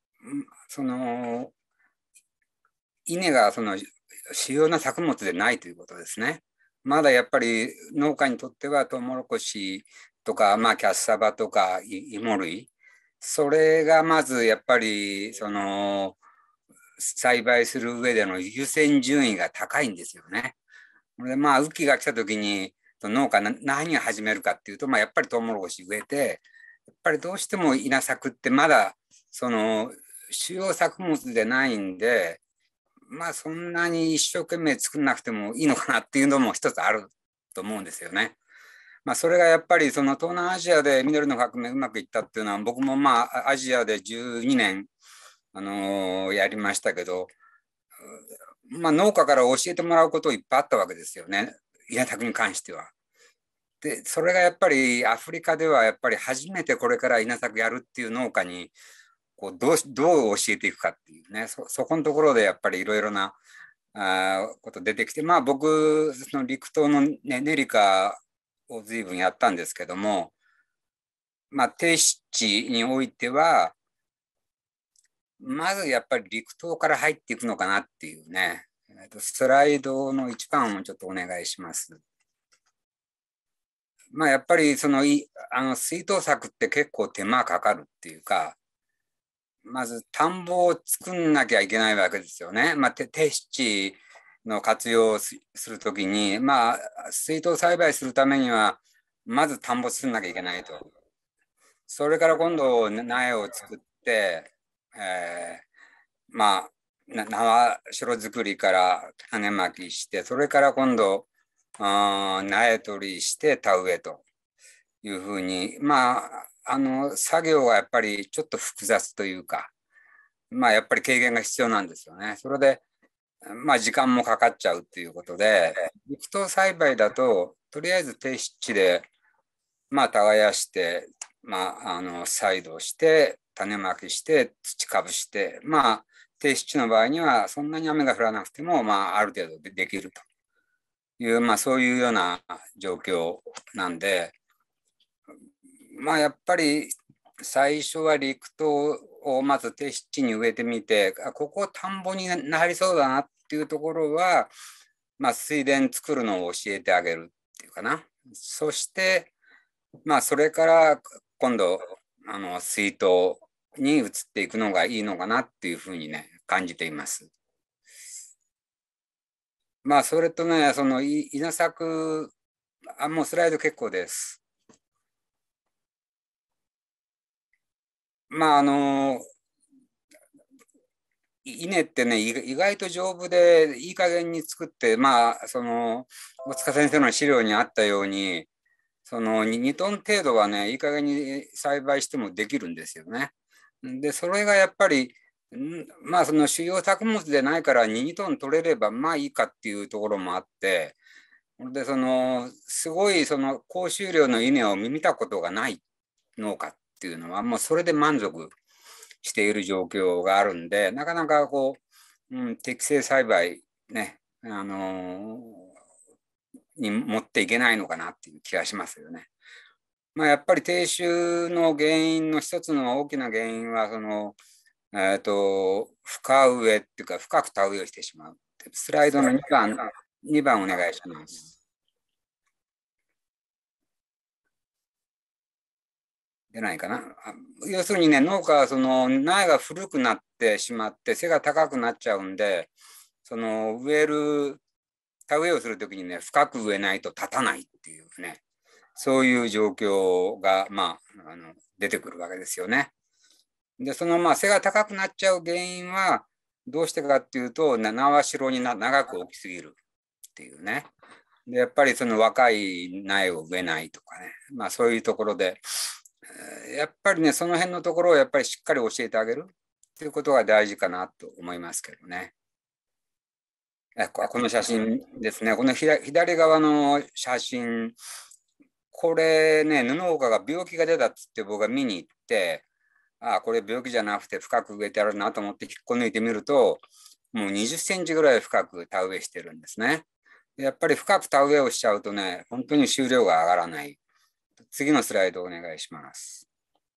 稲が主要な作物でないということですね。まだやっぱり農家にとってはトウモロコシとか、キャッサバとか芋類、それがまずやっぱり栽培する上での優先順位が高いんですよね。で雨季が来た時に農家何を始めるかっていうと、やっぱりトウモロコシ植えて、やっぱりどうしても稲作ってまだ主要作物でないんで、そんなに一生懸命作んなくてもいいのかなっていうのも一つあると思うんですよね。それがやっぱり東南アジアで緑の革命うまくいったっていうのは、僕もアジアで12年やりましたけど、農家から教えてもらうこといっぱいあったわけですよね、稲作に関しては。でそれがやっぱりアフリカではやっぱり初めてこれから稲作やるっていう農家にどう教えていくかっていうね、そこのところでやっぱりいろいろなこと出てきて、僕陸東の、ネリカを随分やったんですけども、低湿地においてはまずやっぱり陸東から入っていくのかなっていうね。スライドの1番をちょっとお願いします。やっぱり水筒策って結構手間かかるっていうか、 まず田んぼを作んなきゃいけないわけですよね。低湿地の活用をするときに、水耕栽培するためには、まず田んぼ作んなきゃいけないと。それから今度、苗を作って、縄代作りから種まきして、それから今度、苗取りして田植えというふうに、作業がやっぱりちょっと複雑というか、やっぱり経験が必要なんですよね。それで、時間もかかっちゃうっていうことで、陸耕栽培だと、とりあえず低湿地で、耕して、再度して、種まきして、土かぶして、低湿地の場合には、そんなに雨が降らなくても、ある程度できるという、そういうような状況なんで、やっぱり最初は陸耕をまず低湿地に植えてみて、ここ田んぼになりそうだなっていうところは、水田作るのを教えてあげるっていうかな。そして、それから今度、水筒に移っていくのがいいのかなっていうふうにね、感じています。それとね、その稲作、もうスライド結構です。稲ってね、意外と丈夫でいい加減に作って、大塚先生の資料にあったように、その2トン程度はね、いい加減に栽培してもできるんですよね。で、それがやっぱり、その主要作物でないから2トン取れればいいかっていうところもあって、で、すごい高収量の稲を見たことがない農家っていうのは、もうそれで満足している状況があるんで、なかなか適正栽培ね、に持っていけないのかなっていう気がしますよね。やっぱり低収の原因の一つの大きな原因は、深植えっていうか、深く田植えをしてしまう。スライドの2番お願いします。出ないかな。要するにね、農家は苗が古くなってしまって、背が高くなっちゃうんで、田植えをするときにね、深く植えないと立たないっていうね、そういう状況が、出てくるわけですよね。で、背が高くなっちゃう原因は、どうしてかっていうと、縄代に長く置きすぎるっていうね。で、やっぱり若い苗を植えないとかね、そういうところで、やっぱりね、その辺のところをやっぱりしっかり教えてあげるっていうことが大事かなと思いますけどね。この写真ですね。この左側の写真、これね、布岡が病気が出たっつって僕が見に行って、これ病気じゃなくて深く植えてあるなと思って引っこ抜いてみると、もう20センチぐらい深く田植えしてるんですね。やっぱり深く田植えをしちゃうとね、本当に収量が上がらない。次のスライドお願いします。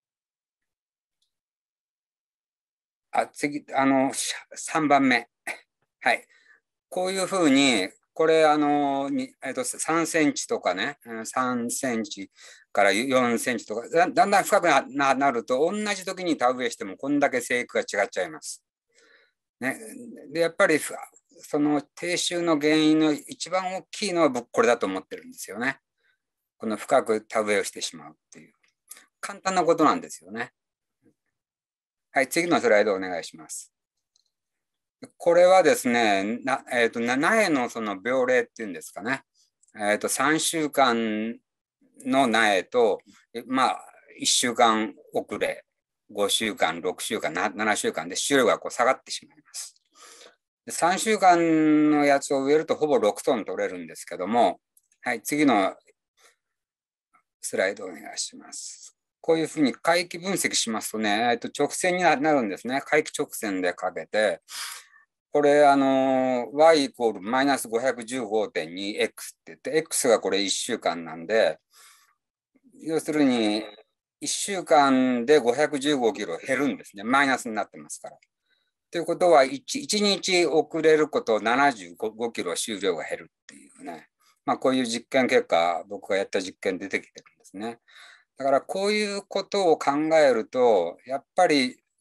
次、3番目。はい。こういうふうに、これ、3センチとかね、3センチから4センチとか、だんだん深くなると、同じ時に田植えしても、こんだけ生育が違っちゃいます。ね。で、やっぱり、その低収の原因の一番大きいのは僕、これだと思ってるんですよね。この深く田植えをしてしまうっていう。簡単なことなんですよね。はい、次のスライドお願いします。これはですね、苗のその病例っていうんですかね。3週間の苗と、1週間遅れ、5週間、6週間、7週間で収量が下がってしまいます。3週間のやつを植えるとほぼ6トン取れるんですけども、はい、次のスライドお願いします。こういうふうに回帰分析しますとね、直線になるんですね。回帰直線でかけて、これ、y イコールマイナス 515.2x って言って、x がこれ1週間なんで、要するに1週間で515キロ減るんですね。マイナスになってますから。ということは1日遅れること75キロ収量が減るっていうね。こういう実験結果、僕がやった実験出てきてるんですね。だからこういうことを考えると、やっぱり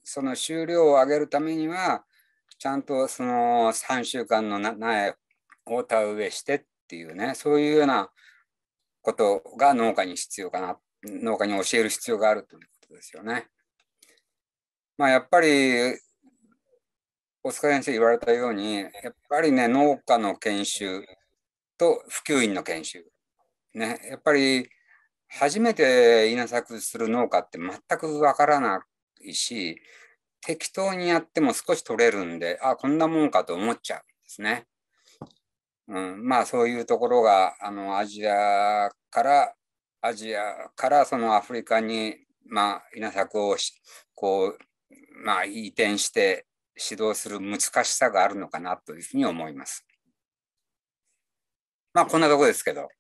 その収量を上げるためには、ちゃんとその3週間の苗を田植えしてっていうね、そういうようなことが農家に必要かな、農家に教える必要があるということですよね。まあ、やっぱり、大塚先生言われたように、やっぱりね、農家の研修と普及員の研修。ね、やっぱり、初めて稲作する農家って全くわからないし、適当にやっても少し取れるんで、あ、こんなもんかと思っちゃうんですね。まあそういうところがアジアからそのアフリカに、まあ、稲作をこう、まあ、移転して指導する難しさがあるのかなというふうに思います。まあこんなところですけど。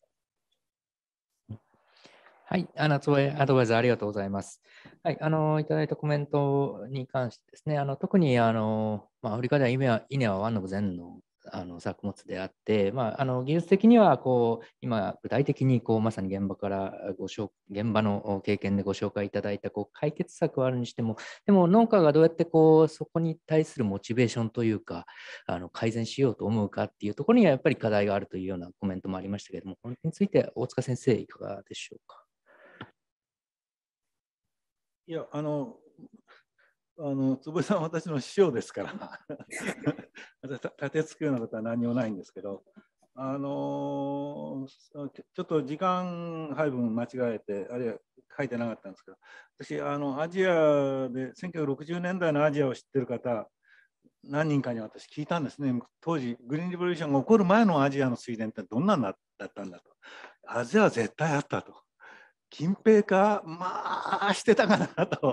はい、アドバイザーありがとうございます。はい、いただいたコメントに関してですね、特にアフリカでは稲はワンオブゼンの作物であって、技術的には今、具体的にまさに現場の経験でご紹介いただいた解決策はあるにしても、でも農家がどうやってそこに対するモチベーションというか、改善しようと思うかっていうところにはやっぱり課題があるというようなコメントもありましたけれども、これについて大塚先生、いかがでしょうか。 いや、坪井さんは私の師匠ですから立てつくようなことは何もないんですけど、ちょっと時間配分間違えて、あるいは書いてなかったんですけど、私、アジアで1960年代のアジアを知ってる方、何人かに私聞いたんですね。当時、グリーンリボリューションが起こる前のアジアの水田ってどんなんだったんだと。アジアは絶対あったと。近平化、まあしてたかなと。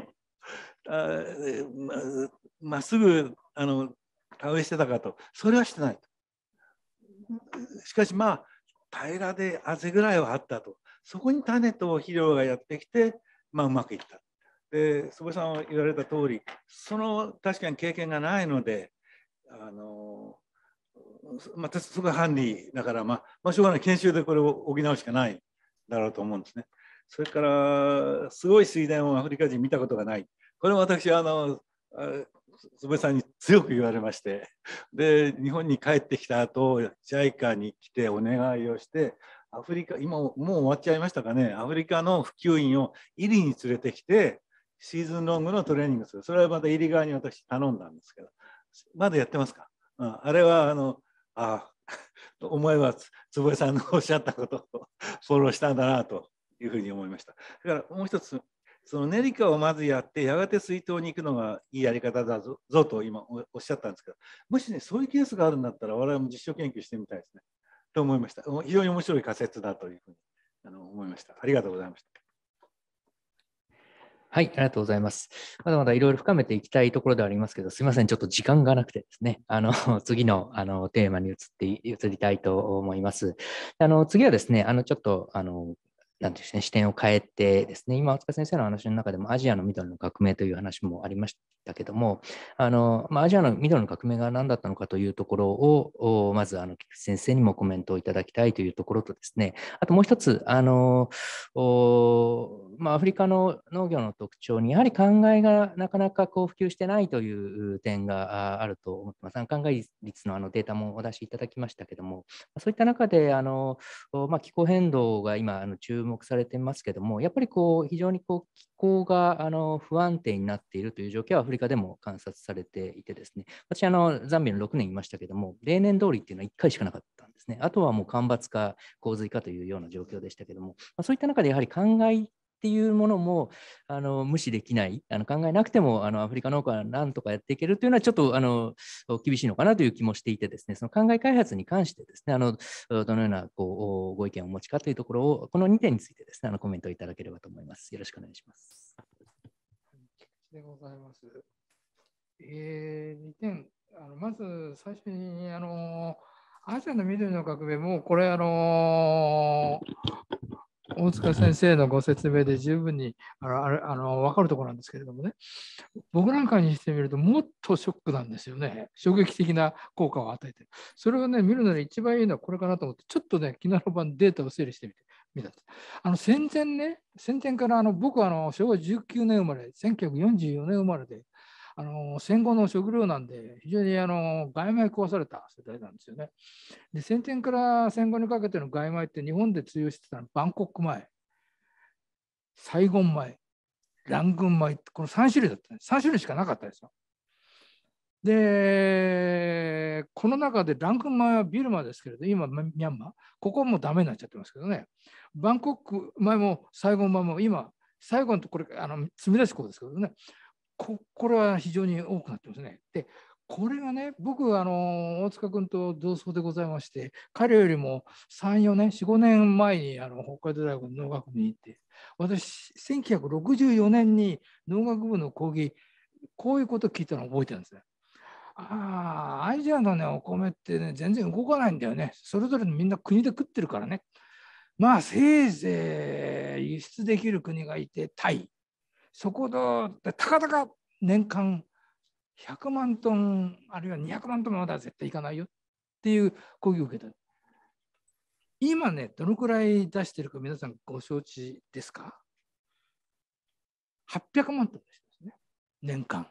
まっすぐ田植えしてたかと。それはしてないと。しかしまあ平らであぜぐらいはあったと。そこに種と肥料がやってきて、まあ、うまくいった。で坪井さんは言われた通り、その確かに経験がないので、またすごいハンディだから、まあしょうがない、研修でこれを補うしかないだろうと思うんですね。それからすごい水田をアフリカ人見たことがない。これは私坪井さんに強く言われまして、で日本に帰ってきた後 JICA に来てお願いをして、アフリカ今もう終わっちゃいましたかね、アフリカの普及員をイリに連れてきてシーズンロングのトレーニングする。それはまたイリ側に私頼んだんですけど、まだやってますか。あれは思えば坪井さんのおっしゃったことをフォローしたんだなというふうに思いました。だからもう一つ、その練り化をまずやって、やがて水筒に行くのがいいやり方だぞと今おっしゃったんですけど、もしね、そういうケースがあるんだったら、我々も実証研究してみたいですね。と思いました。非常に面白い仮説だというふうに思いました。ありがとうございました。 はい、ありがとうございます。まだまだいろいろ深めていきたいところではありますけど、すみません、ちょっと時間がなくてですね、次のテーマに移りたいと思います。次はですね、ちょっとなんていうんですね、視点を変えてですね、今、大塚先生の話の中でもアジアの緑の革命という話もありましたけども、アジアの緑の革命が何だったのかというところを、まず菊池先生にもコメントをいただきたいというところとですね、あともう一つ、アフリカの農業の特徴に、やはり考えがなかなか普及してないという点があると思ってます。考え率のデータもお出しいただきましたけども、そういった中で気候変動が今注目されていますけども、やっぱり非常に気候が不安定になっているという状況はアフリカでも観察されていてですね、私ザンビアの6年いましたけども、例年通りっていうのは1回しかなかったんですね。あとはもう干ばつか洪水かというような状況でしたけども、そういった中でやはり考えっていうものも無視できない、考えなくてもアフリカ農家はなんとかやっていけるというのはちょっと厳しいのかなという気もしていてですね、その考え開発に関してですね、どのようなご意見をお持ちかというところを、この2点についてですね、コメントいただければと思います。よろしくお願いします。 でございます。2点、まず最初にアジアの緑の革命もこれ大塚先生のご説明で十分に分かるところなんですけれどもね、僕なんかにしてみるともっとショックなんですよね。衝撃的な効果を与えてる。それをね、見るのに一番いいのはこれかなと思って、ちょっとね、キナロ版データを整理してみた。戦前から僕は昭和19年生まれ、1944年生まれで、 戦後の食糧難で非常に外米食わされた世代なんですよね。で、戦前から戦後にかけての外米って日本で通用してたのはバンコク米、サイゴン米、ラングン米ってこの3種類だったんです。3種類しかなかったですよ。で、この中でラングン米はビルマですけれど、今、ミャンマー、ここはもうダメになっちゃってますけどね。バンコク米もサイゴン米も今、サイゴンとこれ、積み出し港ですけどね、これは非常に多くなってますね。で、これがね、僕は大塚君と同窓でございまして、彼よりも3、4年、4、5年前に北海道大学の農学部に行って、私、1964年に農学部の講義、こういうことを聞いたのを覚えてるんですね。アジアのね、お米ってね、全然動かないんだよね。それぞれみんな国で食ってるからね。まあ、せいぜい輸出できる国がいて、タイ。そこで、たかだか年間100万トン、あるいは200万トンまでは絶対いかないよっていう講義を受けた。今ね、どのくらい出してるか皆さんご承知ですか？ 800 万トンですね、年間。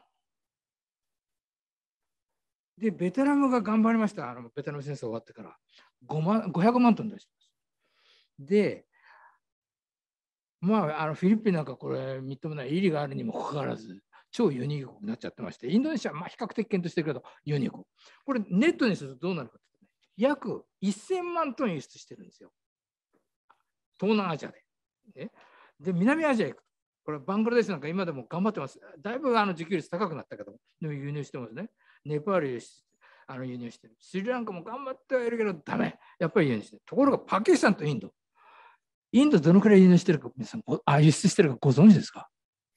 で、ベトナムが頑張りました。ベトナム戦争終わってから500万トン出してます。で、まあ、フィリピンなんかこれ認めない意義があるにもかかわらず、超輸入国になっちゃってまして、インドネシアはまあ比較的検討してるけど、輸入国。これネットにするとどうなるかというと、ね、約1000万トン輸出してるんですよ。東南アジアで。で、南アジア行く。これバングラデシュなんか今でも頑張ってます。だいぶ自給率高くなったけど、でも輸入してますね。ネパール輸入してる。スリランカも頑張ってはいるけど、ダメ。やっぱり輸入してる。ところがパキスタンとインド。インドどのくらい輸入してるか、皆さん、輸出してるかご存知ですか？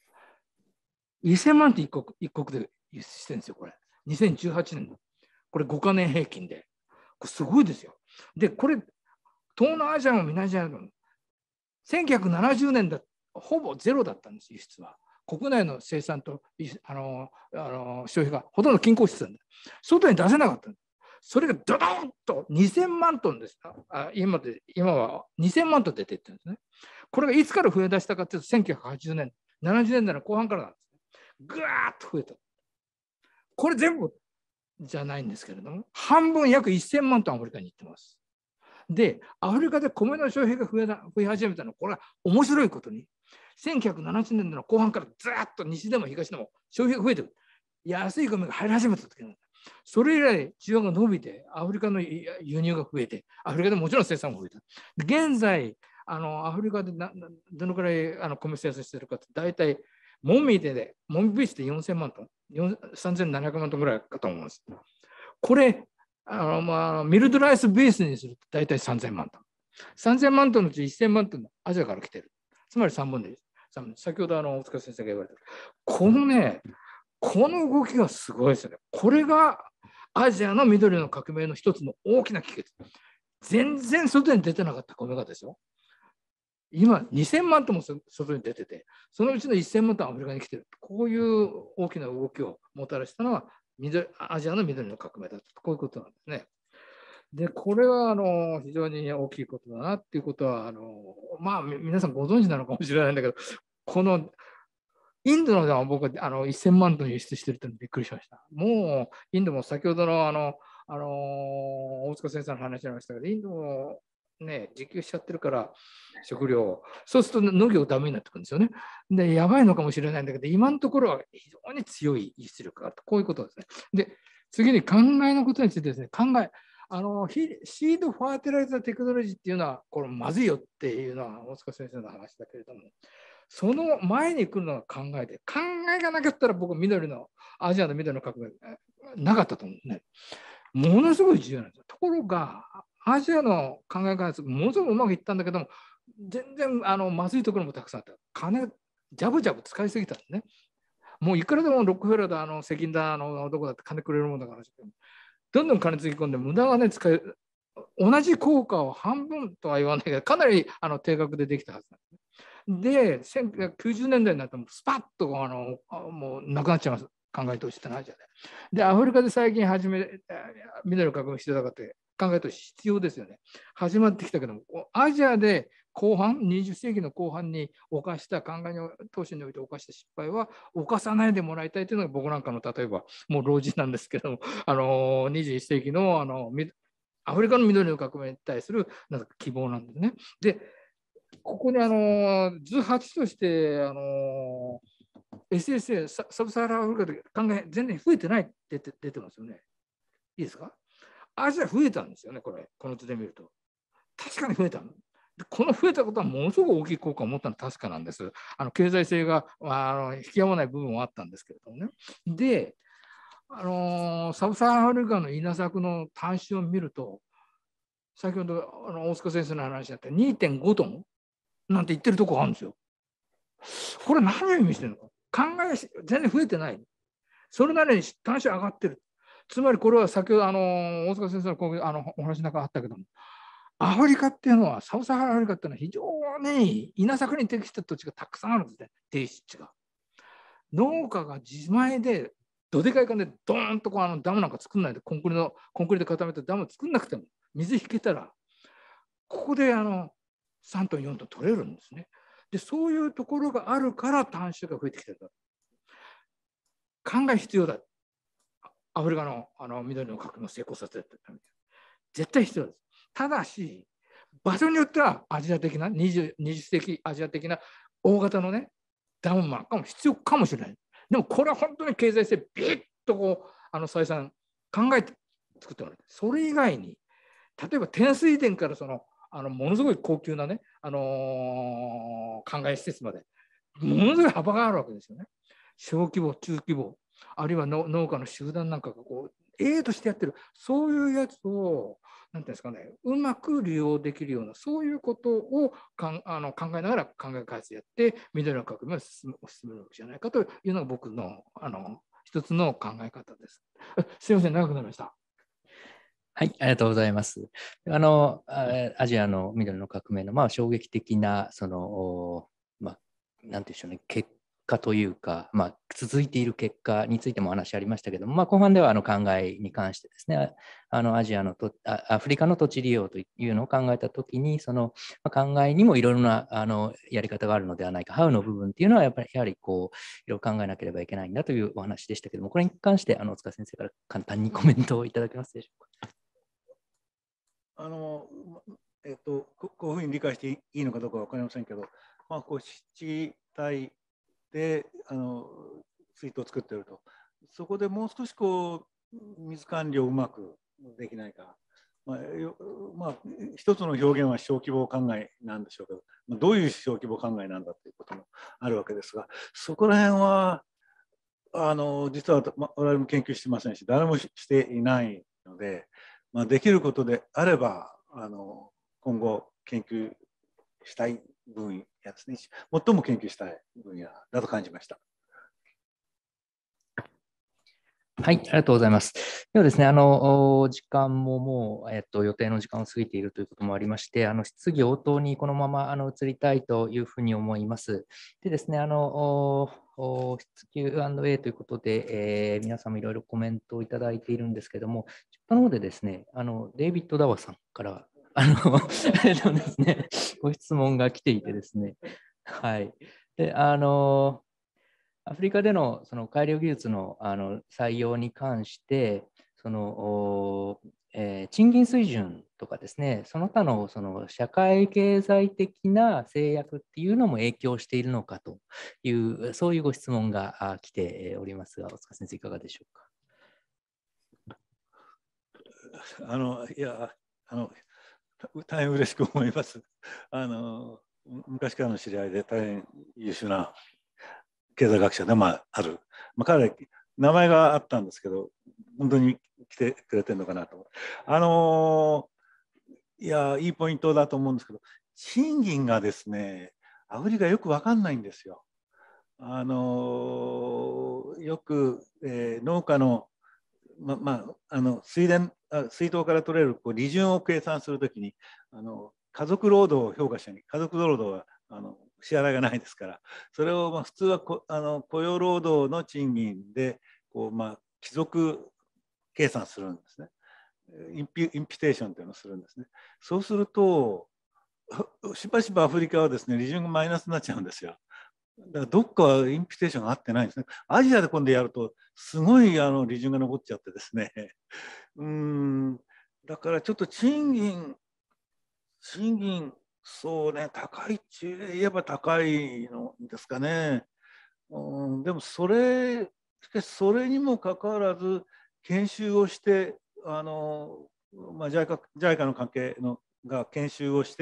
1000 万って一国で輸出してるんですよ、これ。2018年の。これ5カ年平均で。これすごいですよ。で、これ、東南アジアも南アジアも、1970年だ、ほぼゼロだったんです、輸出は。国内の生産と消費がほとんど均衡してたんで、外に出せなかったんです。それがドドンと2000万トンです。今は2000万トン出ていってるんですね。これがいつから増え出したかというと、1980年、70年代の後半からなんですね。ぐわーっと増えた。これ全部じゃないんですけれども、半分約1000万トンアフリカに行ってます。で、アフリカで米の消費が増え始めたのは、これは面白いことに、1970年代の後半からずっと西でも東でも消費が増えてくる。安い米が入り始めた時なんです。それ以来、需要が伸びて、アフリカの輸入が増えて、アフリカでもちろん生産が増えた。現在、アフリカでどのくらい米生産しているかって、大体、モンビーチで4000万トン、3700万トンぐらいかと思います。これ、ミルドライスベースにすると大体3000万トン。3000万トンのうち1000万トンのアジアから来てる。つまり3分の1。先ほど大塚先生が言われた。この動きがすごいですよね。これがアジアの緑の革命の一つの大きな帰結。全然外に出てなかった米がですよ。今、2000万トンも外に出てて、そのうちの1000万トンアフリカに来てる。こういう大きな動きをもたらしたのはアジアの緑の革命だと。こういうことなんですね。で、これは非常に大きいことだなっていうことは、まあ、皆さんご存知なのかもしれないんだけど、このインドの僕は1000万トン輸出してるってのびっくりしました。もう、インドも先ほどの大塚先生の話になりましたけど、インドもね、自給しちゃってるから、食料、そうすると農業ダメになってくるんですよね。で、やばいのかもしれないんだけど、今のところは非常に強い輸出力があると、こういうことですね。で、次に考えのことについてですね、シードファーティライザーテクノロジーっていうのは、これまずいよっていうのは大塚先生の話だけれども、その前に来るのは考えで、考えがなかったら僕、アジアの緑の革命なかったと思うんですね。ものすごい重要なんですよ。ところが、アジアの考え開発、ものすごくうまくいったんだけども、全然まずいところもたくさんあった。金、ジャブジャブ使いすぎたんですね。もういくらでもロックフェラーだ、石金だ、どこだって金くれるもんだから、どんどん金つぎ込んで、無駄がね、同じ効果を半分とは言わないけど、かなり低額でできたはずなんですね。で、1990年代になってもスパッともうなくなっちゃいます。考え投資ってのはアジアで。で、アフリカで最近緑の革命してたかって考え投資必要ですよね。始まってきたけども、アジアで後半、20世紀の後半に犯した考え投資において犯した失敗は犯さないでもらいたいというのが僕なんかの例えばもう老人なんですけども、21世紀のアフリカの緑の革命に対するなんか希望なんですね。で、ここに図8としてSSA、サブサハラアフリカで考え全然増えてないって出てますよね。いいですか？アジア増えたんですよね、この図で見ると。確かに増えた。この増えたことはものすごく大きい効果を持ったのは確かなんです。経済性が引き合わない部分はあったんですけれどもね。で、サブサハラアフリカの稲作の単種を見ると、先ほど大塚先生の話だった 2.5 トンなんて言ってるところがあるんですよ。これ何を意味してるのか。全然増えてない。それなりに単種上がってる。つまりこれは先ほど大塚先生のお話の中あったけども、アフリカっていうのは、サブサハラアフリカっていうのは非常に稲作に適した土地がたくさんあるんですね、低湿地が。農家が自前でどでかい金でドーンとダムなんか作んないで、コンクリで固めてダム作んなくても、水引けたら、ここで3トン、4トン取れるんですね。で、そういうところがあるから単種が増えてきてるんだ。考え必要だ。アフリカの緑の革命を成功させるために。絶対必要です。ただし、場所によってはアジア的な、20世紀アジア的な大型のね、ダムマンも必要かもしれない。でもこれは本当に経済性ビッと採算考えて作ってもらう。それ以外に、例えば天水田からものすごい高級なね、灌漑施設まで、ものすごい幅があるわけですよね。小規模、中規模、あるいは農家の集団なんかがとしてやってる、そういうやつを、なんていうんですかね、うまく利用できるような、そういうことを考えながら考え開発やって、緑の革命を進めるわけじゃないかというのが僕の一つの考え方です。すみません、長くなりました。 はい、ありがとうございます。アジアの緑の革命の衝撃的な、なんていうんでしょうね、結果というか、続いている結果についてもお話ありましたけども、後半では考えに関してですね、アフリカの土地利用というのを考えたときに、考えにもいろいろなやり方があるのではないか、ハウの部分っていうのはやはりいろいろ考えなければいけないんだというお話でしたけども、これに関して大塚先生から簡単にコメントをいただけますでしょうか。 こういうふうに理解していいのかどうか分かりませんけど、湿地帯で水筒を作っていると、そこでもう少し水管理をうまくできないか、一つの表現は小規模考えなんでしょうけど、どういう小規模考えなんだということもあるわけですが、そこら辺は実は我々も研究してませんし、誰もしていないので、できることであれば今後研究したい分野ですね、最も研究したい分野だと感じました。 はい、ありがとうございます。ではですね、時間ももう、予定の時間を過ぎているということもありまして、質疑応答にこのまま移りたいというふうに思います。でですね、質 Q&A ということで、皆さんもいろいろコメントをいただいているんですけれども、その方でですね、デイビッド・ダワさんからですね、ご質問が来ていてですね、はい。で、アフリカでの改良技術の採用に関して、賃金水準とかですね、その他の社会経済的な制約っていうのも影響しているのかという、そういうご質問が来ておりますが、大塚先生、いかがでしょうか。 大変嬉しく思います。昔からの知り合いで大変優秀な経済学者でもある、彼は名前があったんですけど、本当に来てくれてるのかなと。いいポイントだと思うんですけど、賃金がですね、アフリカよく分かんないんですよ。よく、農家の、水筒から取れる利潤を計算するときに家族労働を評価したに、家族労働は支払いがないですから、それを普通は雇用労働の賃金で帰属計算するんですね。インピュテーションというのをするんですね。そうするとしばしばアフリカはですね、利潤がマイナスになっちゃうんですよ。だからどっかはインピテーションが合ってないんですね。アジアで今度やると、すごい利潤が残っちゃってですね。だからちょっと賃金、そうね、高いって言えば高いのですかね。でもしかしそれにもかかわらず、研修をして、JICA の関係が研修をして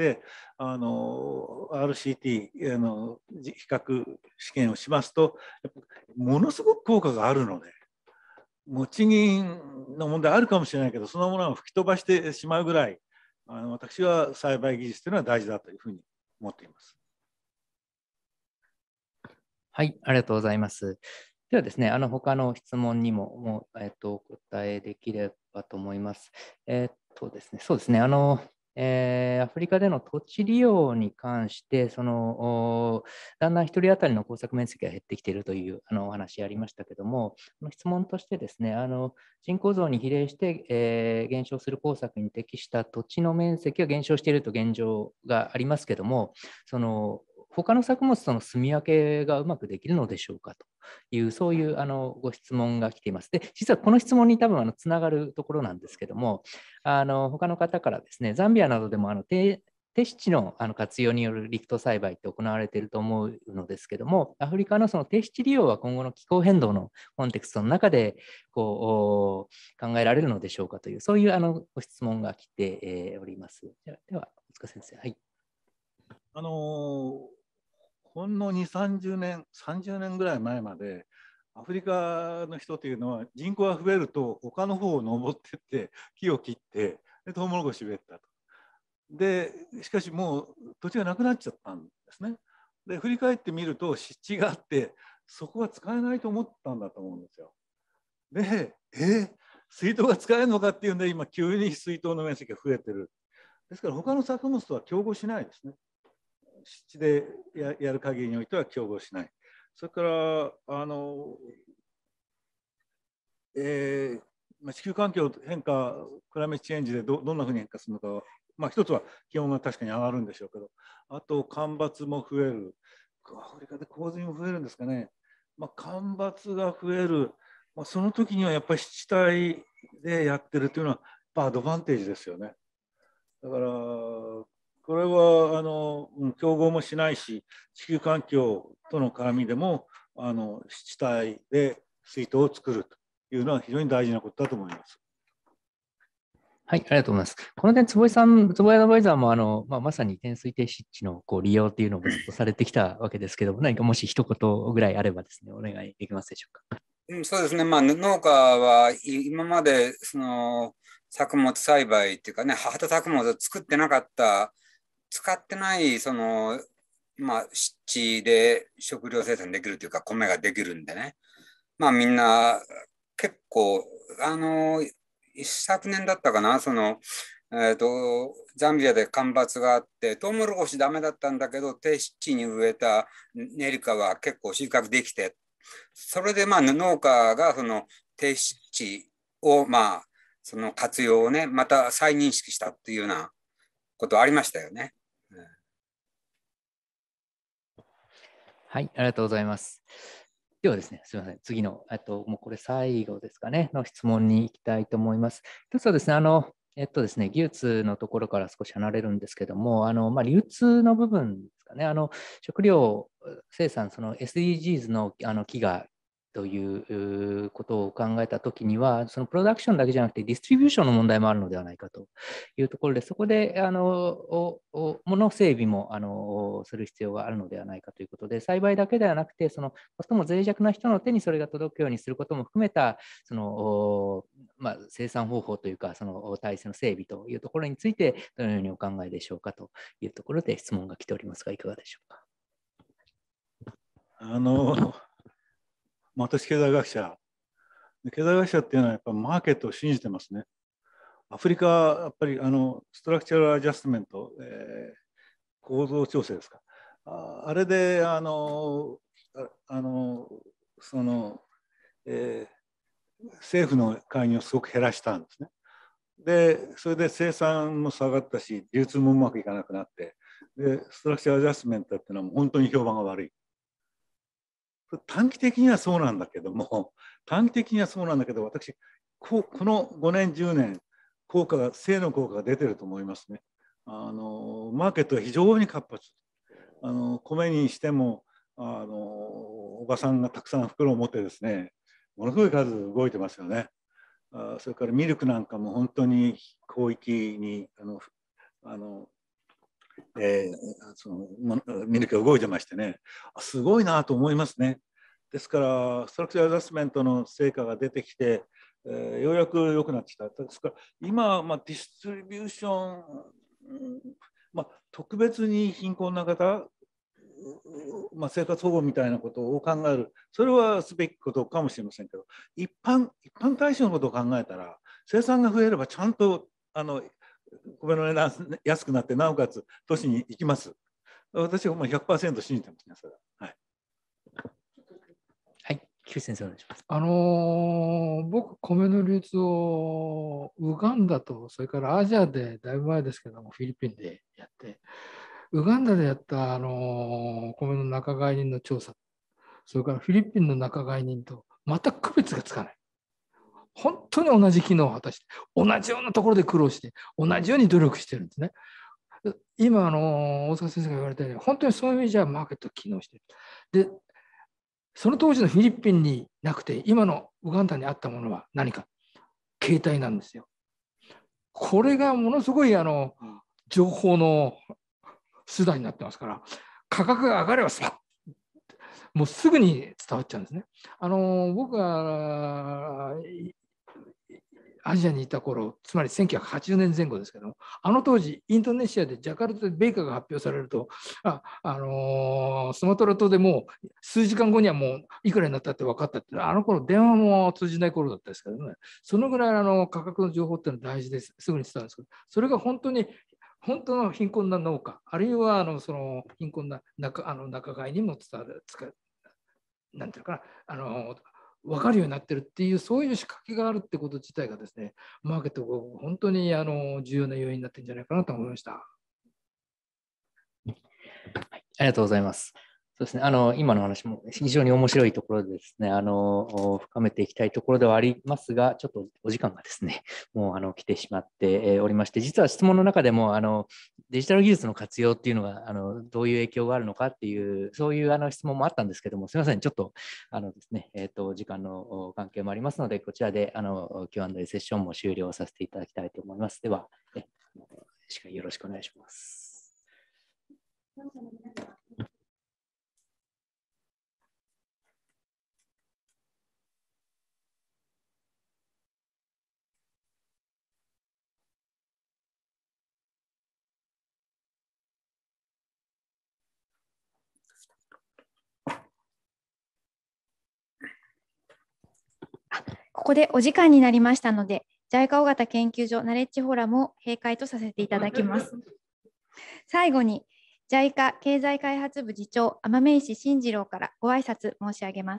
、RCT、比較試験をしますと、ものすごく効果があるので、もう賃金の問題あるかもしれないけど、そのものを吹き飛ばしてしまうぐらい、私は栽培技術というのは大事だというふうに思っています。 はい、ありがとうございます。ではですね、他の質問にもお答えできればと思います。ですね、そうですね、アフリカでの土地利用に関して、だんだん1人当たりの耕作面積が減ってきているというお話ありましたけども、質問としてですね、人口増に比例して、減少する耕作に適した土地の面積が減少していると現状がありますけども、他の作物との住み分けがうまくできるのでしょうかという、そういうご質問が来ています。で、実はこの質問に多分つながるところなんですけども、他の方からですね、ザンビアなどでも低湿地の活用による陸冬栽培って行われていると思うのですけども、アフリカのその低湿地利用は今後の気候変動のコンテクストの中で考えられるのでしょうかという、そういうご質問が来ております。では、大塚先生。はい。 ほんの2、30年ぐらい前まで、アフリカの人というのは人口が増えると他の方を登ってって木を切ってでトウモロコシ植えたと。でしかしもう土地がなくなっちゃったんですね。で振り返ってみると湿地があってそこは使えないと思ったんだと思うんですよ。で水筒が使えるのかっていうんで今急に水筒の面積が増えてる。ですから他の作物とは競合しないですね。湿地でやる限りにおいては競合しない。それから地球環境変化、クライメットチェンジでどんなふうに変化するのか、一つは気温が確かに上がるんでしょうけど、あと干ばつも増える、アフリカで洪水も増えるんですかね、干ばつが増える、その時にはやっぱり湿地帯でやってるというのは、アドバンテージですよね。だからこれは競合もしないし、地球環境との絡みでも湿地帯で水筒を作るというのは非常に大事なことだと思います。 はい、ありがとうございます。この点、坪井アドバイザーもまさに天水低湿地の利用というのをずっとされてきたわけですけども、何かもし一言ぐらいあればですね、お願いできますでしょうか。 そうですね、農家は今まで作物栽培っていうかね、畑作物を作ってなかった、使ってない湿地で食料生産できるというか、米ができるんでね、みんな結構、一昨年だったかな、ザンビアで干ばつがあって、トウモロコシダメだったんだけど、低湿地に植えたネリカは結構収穫できて、それで農家がその低湿地をその活用をね、また再認識したっていうようなことありましたよね。 はい、ありがとうございます。ではですね、すみません、次の、もうこれ最後ですかね、の質問に行きたいと思います。一つはですね、技術のところから少し離れるんですけども、流通の部分ですかね、食料生産、その SDGs の飢餓ということを考えたときには、そのプロダクションだけじゃなくて、ディストリビューションの問題もあるのではないかというところで、そこで物整備もする必要があるのではないかということで、栽培だけではなくて、最も脆弱な人の手にそれが届くようにすることも含めた、生産方法というか、その体制の整備というところについて、どのようにお考えでしょうかというところで質問が来ておりますが、いかがでしょうか。 私、経済学者っていうのはやっぱマーケットを信じてますね。アフリカはやっぱりストラクチャルアジャストメント、構造調整ですか。あれで政府の介入をすごく減らしたんですね。でそれで生産も下がったし流通もうまくいかなくなってで、ストラクチャーアジャスメントっていうのはもう本当に評判が悪い。短期的にはそうなんだけども、私、この5年、10年、正の効果が出てると思いますね。マーケットは非常に活発。米にしてもおばさんがたくさん袋を持ってですね、ものすごい数動いてますよね。それからミルクなんかも本当に広域にそのミルクが動いてましてね、すごいなと思いますね。ですからストラクチャーアジャスメントの成果が出てきて、ようやく良くなってきた。ですから今、ディストリビューション、特別に貧困な方、生活保護みたいなことを考える、それはすべきことかもしれませんけど、一般大衆のことを考えたら、生産が増えればちゃんと米の値段安くなって、なおかつ都市に行きます。私はもう 100% 信じてますね、それは。はい。 はい、菊池先生お願いします。 僕、米の流通をウガンダと、それからアジアでだいぶ前ですけども、フィリピンでやって、ウガンダでやった米の仲買人の調査、それからフィリピンの仲買人と全く区別がつかない。本当に同じ機能を果たして、同じようなところで苦労して、同じように努力してるんですね。今、大塚先生が言われたように、本当にそういう意味じゃマーケット機能している。で、その当時のフィリピンになくて、今のウガンダにあったものは何か、携帯なんですよ。これがものすごい情報の手段になってますから、価格が上がればもうすぐに伝わっちゃうんですね。僕がアジアにいた頃、つまり1980年前後ですけども、当時、インドネシアでジャカルタで米価が発表されると、スマトラ島でもう数時間後にはもういくらになったって分かったって、頃電話も通じない頃だったですけどね、そのぐらい価格の情報っていうのは大事です、すぐに伝わるんですけど、それが本当の貧困な農家、あるいはその貧困な仲買にも伝わる、なんていうかな、分かるようになってるっていう、そういう仕掛けがあるってこと自体がですね、マーケットが本当に重要な要因になってるんじゃないかなと思いました。 はい、ありがとうございます。そうですね、今の話も非常に面白いところでですね、深めていきたいところではありますが、ちょっとお時間がですね、もう来てしまっておりまして、実は質問の中でもデジタル技術の活用っていうのがどういう影響があるのかっていう、そういう質問もあったんですけども、すみません、ちょっとですね、時間の関係もありますので、こちらでQ&A セッションも終了させていただきたいと思います。では、司会よろしくお願いします。 ここでお時間になりましたので、JICA 尾形研究所ナレッジフォーラムを閉会とさせていただきます。最後に JICA 経済開発部次長天目石慎次郎からご挨拶申し上げます。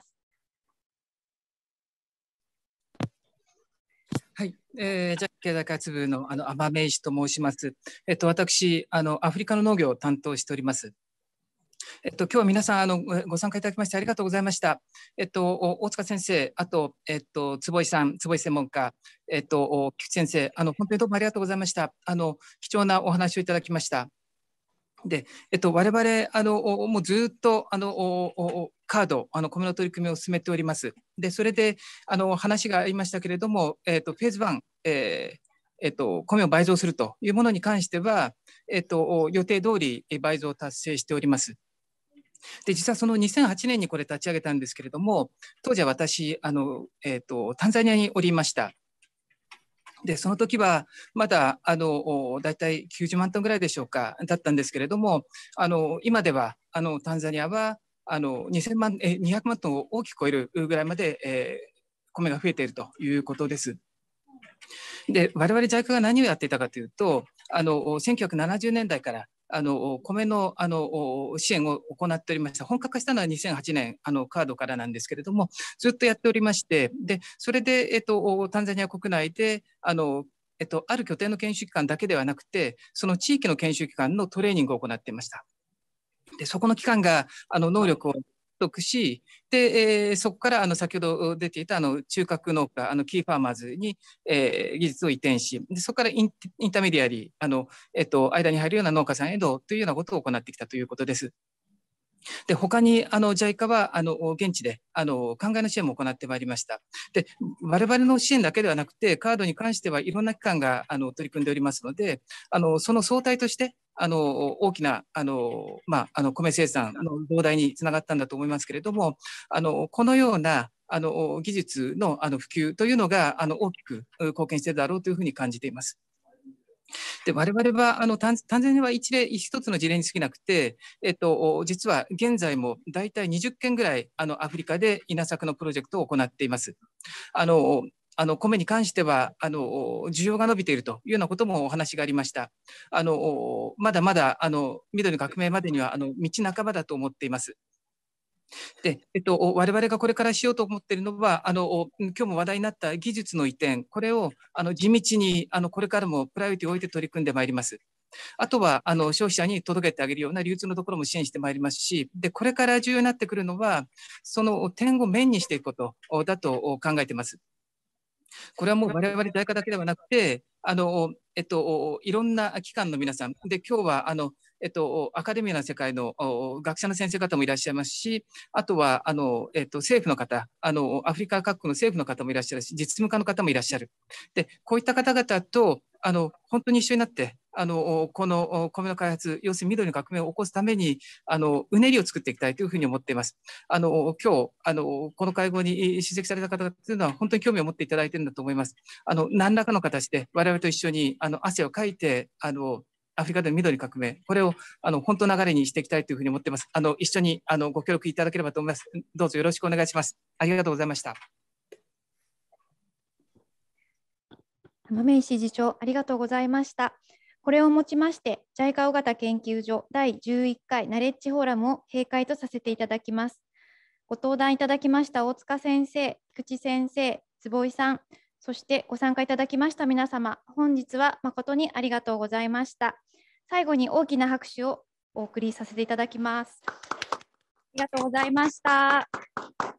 はい、JICA 経済開発部の天目石と申します。私アフリカの農業を担当しております。今日は皆さんご参加いただきましてありがとうございました。大塚先生、あと、坪井さん、坪井専門家、菊池先生、本当にどうもありがとうございました。貴重なお話をいただきました。で、我々もうずっとカード、米の取り組みを進めております。で、それで話がありましたけれども、フェーズ1、米を倍増するというものに関しては、予定通り倍増を達成しております。で、実はその2008年にこれ立ち上げたんですけれども、当時は私、タンザニアにおりました。で、その時はまだだいたい90万トンぐらいでしょうか、だったんですけれども、今ではタンザニアは200万トンを大きく超えるぐらいまで、米が増えているということです。で、我々 JICA が何をやっていたかというと、1970年代から米の支援を行っておりました。本格化したのは2008年カードからなんですけれども、ずっとやっておりまして、でそれで、タンザニア国内である拠点の研修機関だけではなくて、その地域の研修機関のトレーニングを行っていました。で、そこの機関が能力を得し、で、そこから先ほど出ていた中核農家、キーファーマーズに、技術を移転し、でそこからインターメディアリー、間に入るような農家さんへのというようなことを行ってきたということです。で、他にJICA は現地で考えの支援も行ってまいりました。で、我々の支援だけではなくて、カードに関してはいろんな機関が取り組んでおりますので、その総体として大きな米生産の膨大につながったんだと思いますけれども、このような技術の普及というのが大きく貢献しているだろうというふうに感じています。で、我々はタンザニアは一つの事例に過ぎなくて、実は現在も大体20件ぐらいアフリカで稲作のプロジェクトを行っています。米に関しては需要が伸びているというようなこともお話がありました。まだまだ緑の革命までには道半ばだと思っています。で、我々がこれからしようと思っているのは、今日も話題になった技術の移転、これを地道にこれからもプライオリティを置いて取り組んでまいります。あとは消費者に届けてあげるような流通のところも支援してまいりますし、でこれから重要になってくるのは、その点を面にしていくことだと考えています。これはもう我々JICAだけではなくて、いろんな機関の皆さんで、今日はアカデミーの世界の学者の先生方もいらっしゃいますし、あとは政府の方、アフリカ各国の政府の方もいらっしゃるし、実務家の方もいらっしゃる。で、こういった方々と本当に一緒になって、この米の開発、要するに緑の革命を起こすためにうねりを作っていきたいというふうに思っています。今日この会合に出席された方々というのは本当に興味を持っていただいているんだと思います。何らかの形で我々と一緒に汗をかいてアフリカでの緑の革命、これを本当の流れにしていきたいというふうに思っています。一緒にご協力いただければと思います。どうぞよろしくお願いします。ありがとうございました。 豆石次長、ありがとうございました。これをもちまして、JICA 尾形研究所第11回ナレッジフォーラムを閉会とさせていただきます。ご登壇いただきました大塚先生、菊池先生、坪井さん、そしてご参加いただきました皆様、本日は誠にありがとうございました。最後に大きな拍手をお送りさせていただきます。ありがとうございました。